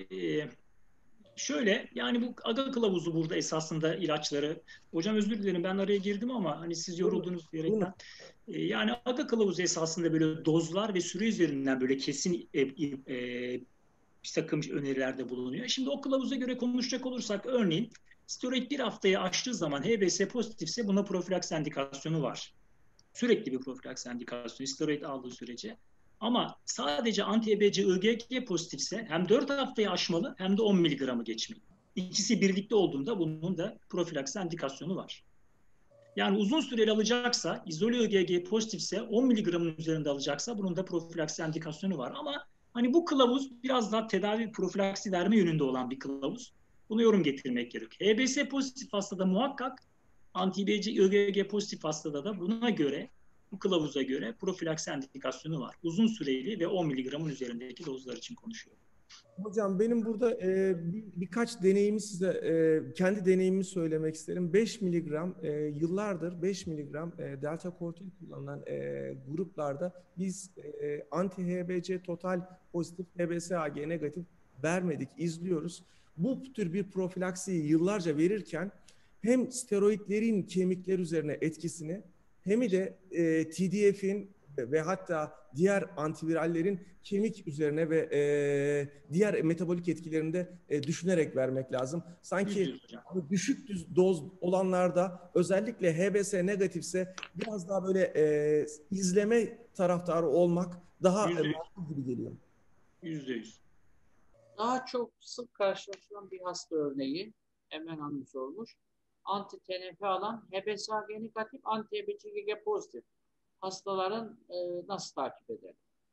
şöyle, yani bu aga kılavuzu burada esasında ilaçları. Hocam özür dilerim, ben araya girdim ama hani siz yoruldunuz diyerekten. E, yani aga kılavuzu esasında böyle dozlar ve süre üzerinden böyle kesin e, e, bir takım önerilerde bulunuyor. Şimdi o kılavuza göre konuşacak olursak, örneğin steroid bir haftayı aştığı zaman H B S pozitifse buna profilaks indikasyonu var. Sürekli bir profilaks indikasyonu steroid aldığı sürece. Ama sadece anti-H B C I G G pozitifse hem dört haftayı aşmalı hem de on miligramı geçmeli. İkisi birlikte olduğunda bunun da profilaks indikasyonu var. Yani uzun süreli alacaksa, izole I G G pozitifse on miligramın üzerinde alacaksa bunun da profilaks indikasyonu var. Ama hani bu kılavuz biraz daha tedavi profilaksi verme yönünde olan bir kılavuz. Bunu yorum getirmek gerekiyor. H B S pozitif hastada muhakkak, anti-H B C I G G pozitif hastada da buna göre, bu kılavuza göre profilaks indikasyonu var. Uzun süreli ve on miligramın üzerindeki dozlar için konuşuyorum. Hocam benim burada e, bir, birkaç deneyimi size, e, kendi deneyimimi söylemek isterim. beş miligram e, yıllardır beş miligram e, delta kortikoid kullanılan e, gruplarda biz e, anti-H B C total pozitif, H B S A G negatif vermedik, izliyoruz. Bu tür bir profilaksiyi yıllarca verirken hem steroidlerin kemikler üzerine etkisini hem de e, T D F'in ve hatta diğer antivirallerin kemik üzerine ve e, diğer metabolik etkilerini de e, düşünerek vermek lazım. Sanki düşük doz olanlarda, özellikle H B S negatifse biraz daha böyle e, izleme taraftarı olmak daha e, makul gibi geliyor. Yüzde yüz. Daha çok sık karşılaşılan bir hasta örneği Emel Hanım sormuş. Anti-T N F alan H B S A G negatif, anti-H B C I G G pozitif hastaların e, nasıl takip eder?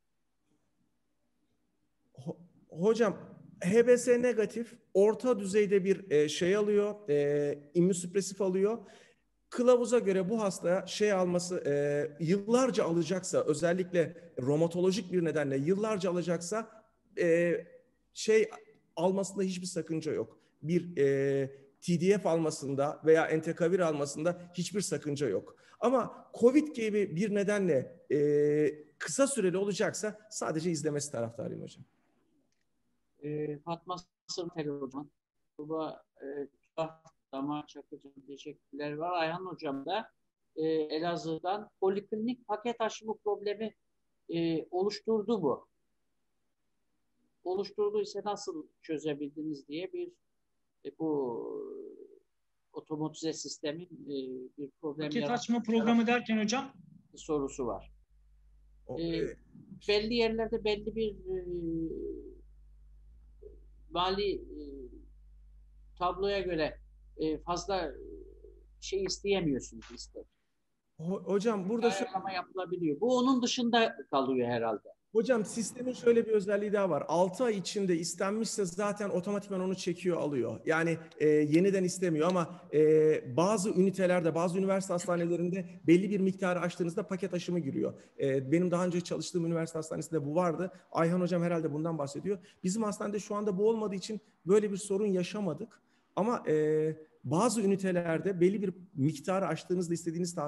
Hocam H B S negatif orta düzeyde bir e, şey alıyor, e, immünsüpresif alıyor. Kılavuza göre bu hastaya şey alması, e, yıllarca alacaksa, özellikle romatolojik bir nedenle yıllarca alacaksa e, şey almasında hiçbir sakınca yok. Bir e, T D F almasında veya entekavir almasında hiçbir sakınca yok. Ama Covid gibi bir nedenle e, kısa süreli olacaksa sadece izlemesi taraftarıyım hocam. E, Fatma Sırtel Hocam, Tuba e, Damar Çakıcı teşekkürler var. Ayhan Hocam da e, Elazığ'dan poliklinik paket aşımı problemi e, oluşturdu bu. Oluşturduysa nasıl çözebildiniz diye bir e, bu otomatize sistemin e, bir problem paket açma programı derken hocam sorusu var. O, E, e, belli yerlerde belli bir e, mali e, tabloya göre e, fazla şey isteyemiyorsunuz istek. Hocam burada ayarlama yapılabiliyor. Bu onun dışında kalıyor herhalde. Hocam sistemin şöyle bir özelliği daha var. altı ay içinde istenmişse zaten otomatikman onu çekiyor, alıyor. Yani e, yeniden istemiyor ama e, bazı ünitelerde, bazı üniversite hastanelerinde belli bir miktarı aştığınızda paket aşımı giriyor. E, benim daha önce çalıştığım üniversite hastanesinde bu vardı. Ayhan Hocam herhalde bundan bahsediyor. Bizim hastanede şu anda bu olmadığı için böyle bir sorun yaşamadık. Ama e, bazı ünitelerde belli bir miktarı aştığınızda istediğiniz ta,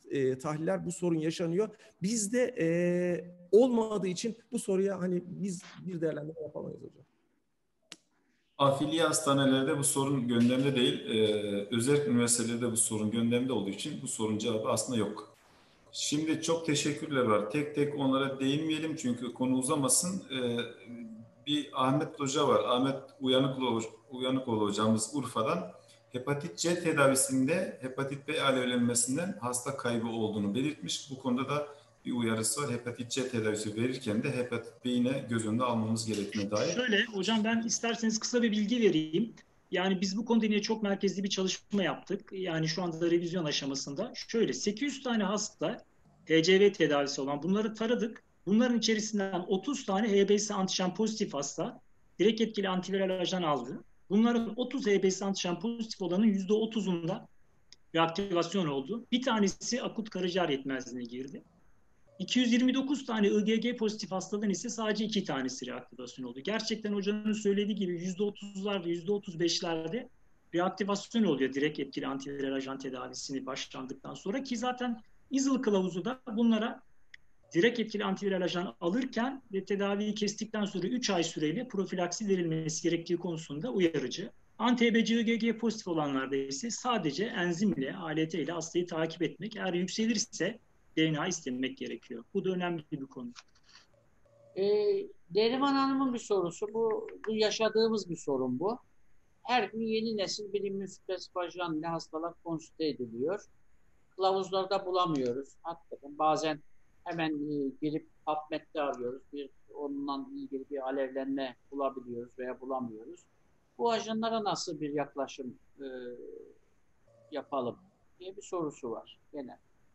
e, tahliller bu sorun yaşanıyor. Bizde e, olmadığı için bu soruya hani biz bir değerlendirme yapamayız hocam. Afiliye hastanelerde bu sorun gündemde değil. Ee, özel üniversitelerde bu sorun gündemde olduğu için bu sorun cevabı aslında yok. Şimdi çok teşekkürler var. Tek tek onlara değinmeyelim çünkü konu uzamasın. Ee, bir Ahmet Hoca var. Ahmet Uyanıklı, Uyanıkoğlu hocamız Urfa'dan. Hepatit C tedavisinde hepatit B alevlenmesinden hasta kaybı olduğunu belirtmiş. Bu konuda da bir uyarısı var. Hepatit C tedavisi verirken de hepatit B'yi yine göz önünde almamız gerektiğine dair. Şöyle hocam, ben isterseniz kısa bir bilgi vereyim. Yani biz bu konuda yine çok merkezli bir çalışma yaptık. Yani şu anda revizyon aşamasında. Şöyle sekiz yüz tane hasta H C V tedavisi olan bunları taradık. Bunların içerisinden otuz tane H B S antijen pozitif hasta direkt etkili antiviral ajan aldı. Bunların otuz H B S antijen pozitif olanın yüzde otuzunda reaktivasyon oldu. Bir tanesi akut karaciğer yetmezliğine girdi. iki yüz yirmi dokuz tane I G G pozitif hastadan ise sadece iki tanesi reaktivasyon oldu. Gerçekten hocanın söylediği gibi yüzde otuzlarda, yüzde otuz beşlerde reaktivasyon oluyor direkt etkili antiviral ajan tedavisini başlandıktan sonra, ki zaten İzil kılavuzu da bunlara direkt etkili antiviral ajan alırken ve tedaviyi kestikten sonra üç ay süreyle profilaksi verilmesi gerektiği konusunda uyarıcı. Anti-H B C I G G pozitif olanlarda ise sadece enzimle, A L T ile hastayı takip etmek. Eğer yükselirse D N A istemek gerekiyor. Bu da önemli bir konu. E, Neriman Hanım'ın bir sorusu. Bu, bu yaşadığımız bir sorun bu. Her gün yeni nesil bir immünsüpresif ajanla hastalar konsülte ediliyor. Kılavuzlarda bulamıyoruz. Hakikaten bazen hemen e, girip PubMed'de arıyoruz. Bir, onunla ilgili bir alevlenme bulabiliyoruz veya bulamıyoruz. Bu ajanlara nasıl bir yaklaşım e, yapalım diye bir sorusu var genel.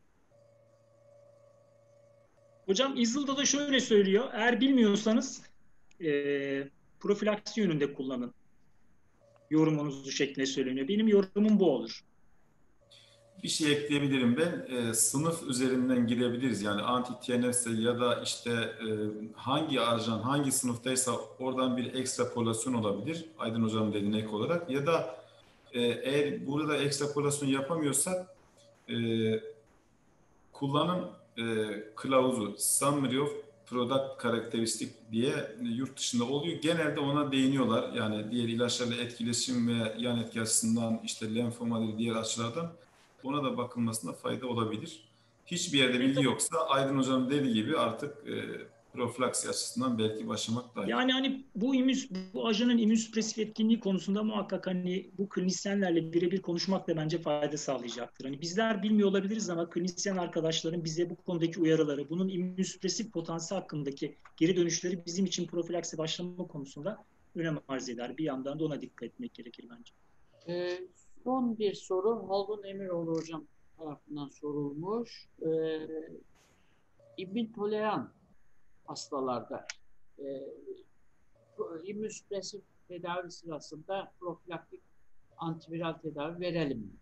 Hocam İzil'da da şöyle söylüyor. Eğer bilmiyorsanız e, profilaksi yönünde kullanın. Yorumunuzu şeklinde söyleniyor. Benim yorumum bu olur. Bir şey ekleyebilirim ben. E, sınıf üzerinden girebiliriz. Yani anti-T N F'se ya da işte e, hangi ajan hangi sınıftaysa oradan bir ekstrapolasyon olabilir. Aydın Hocam dediğine ek olarak. Ya da e, eğer burada ekstrapolasyon yapamıyorsak e, kullanım e, kılavuzu Summary of Product Characteristic diye yurt dışında oluyor. Genelde ona değiniyorlar. Yani diğer ilaçlarla etkileşim ve yan etki açısından işte lenfoma diğer açılardan ona da bakılmasına fayda olabilir. Hiçbir yerde bilgi yoksa Aydın Hocam dediği gibi artık e, profilaksi açısından belki başlamak daha iyi. Yani hani bu immüns, bu ajanın immünsüpresif etkinliği konusunda muhakkak hani bu klinisyenlerle birebir konuşmak da bence fayda sağlayacaktır. Hani bizler bilmiyor olabiliriz ama klinisyen arkadaşların bize bu konudaki uyarıları, bunun immünsüpresif potansiyel hakkındaki geri dönüşleri bizim için profilaksi başlama konusunda önem arz eder. Bir yandan da ona dikkat etmek gerekir bence. Ee, son bir soru Haldun Emiroğlu hocam tarafından sorulmuş. Ee, İmmün toleran hastalarda e, immünsüpresif tedavi sırasında profilaktik antiviral tedavi verelim mi?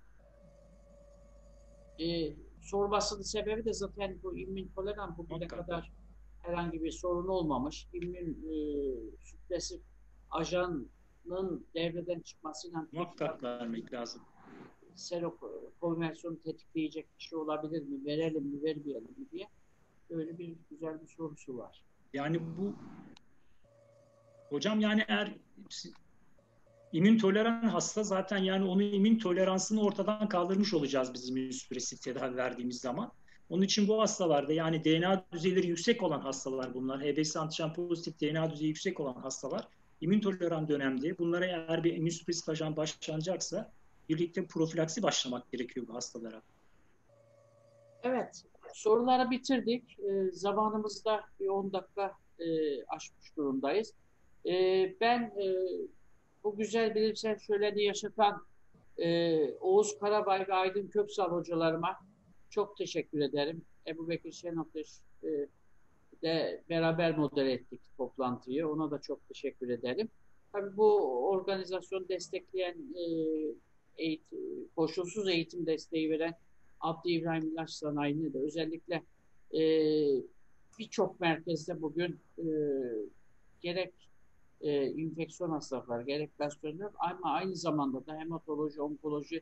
Ee, sormasının sebebi de zaten bu immün toleran bugüne Muhakkak. kadar herhangi bir sorun olmamış. İmmün e, süpresif ajanın devreden çıkmasıyla Muhakkak vermek lazım. serokonversiyonu tetikleyecek bir şey olabilir mi? Verelim mi, vermeyelim mi diye böyle bir güzel bir sorusu var. Yani bu hocam yani eğer immün toleran hasta zaten yani onun immün toleransını ortadan kaldırmış olacağız biz immünsüpresif tedavi verdiğimiz zaman. Onun için bu hastalarda yani D N A düzeyleri yüksek olan hastalar bunlar. H B S antijen pozitif D N A düzeyi yüksek olan hastalar immün toleran dönemde bunlara eğer bir immünsüpresif ajan başlanacaksa birlikte profilaksi başlamak gerekiyor bu hastalara. Evet, soruları bitirdik. E, zamanımızda bir on dakika e, aşmış durumdayız. E, ben e, bu güzel bilimsel şöleni yaşatan e, Oğuz Karabay ve Aydın Köksal hocalarıma çok teşekkür ederim. Ebu Bekir Şenoktaş e, de beraber model ettik toplantıyı. Ona da çok teşekkür ederim. Tabii bu organizasyonu destekleyen e, eğitim, koşulsuz eğitim desteği veren Abdi İbrahim İlaç Sanayi'ne de özellikle e, birçok merkezde bugün e, gerek e, infeksiyon hastalıkları, gerek gastroenteroloji ama aynı zamanda da hematoloji, onkoloji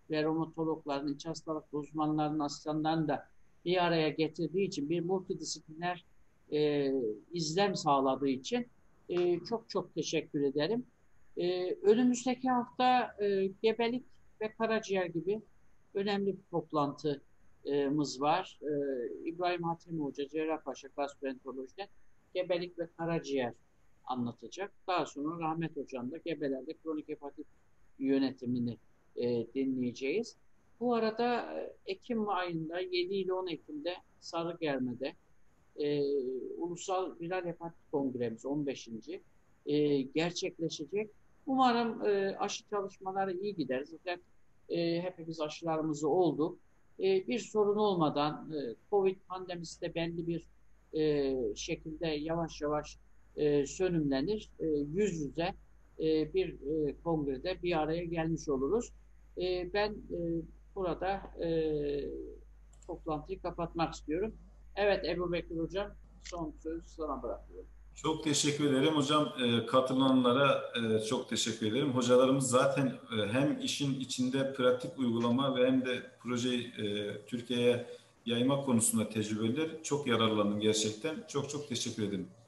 ve romatologların, iç hastalık uzmanlarının, asistanlarını da bir araya getirdiği için, bir multidisipliner e, izlem sağladığı için e, çok çok teşekkür ederim. E, önümüzdeki hafta e, gebelik ve karaciğer gibi önemli bir toplantımız var. E, İbrahim Hatemi Hoca, Cerrahpaşa Gastroenteroloji'den gebelik ve karaciğer anlatacak. Daha sonra Rahmet Hocam da gebelerde kronik hepatit yönetimini e, dinleyeceğiz. Bu arada Ekim ayında yedi ile on Ekim'de Sarıgerme'de e, Ulusal Viral Hepatit Kongremiz on beşinci E, gerçekleşecek. Umarım e, aşı çalışmaları iyi gider. Zaten e, hepimiz aşılarımızı olduk. E, bir sorun olmadan e, Covid pandemisi de belli bir e, şekilde yavaş yavaş e, sönümlenir. E, yüz yüze e, bir e, kongrede bir araya gelmiş oluruz. E, ben e, burada e, toplantıyı kapatmak istiyorum. Evet Ebu Bekir Hocam, son sözü sana bırakıyorum. Çok teşekkür ederim hocam. E, katılanlara e, çok teşekkür ederim. Hocalarımız zaten e, hem işin içinde pratik uygulama ve hem de projeyi e, Türkiye'ye yaymak konusunda tecrübeliler. Çok yararlandım gerçekten. Çok çok teşekkür ederim.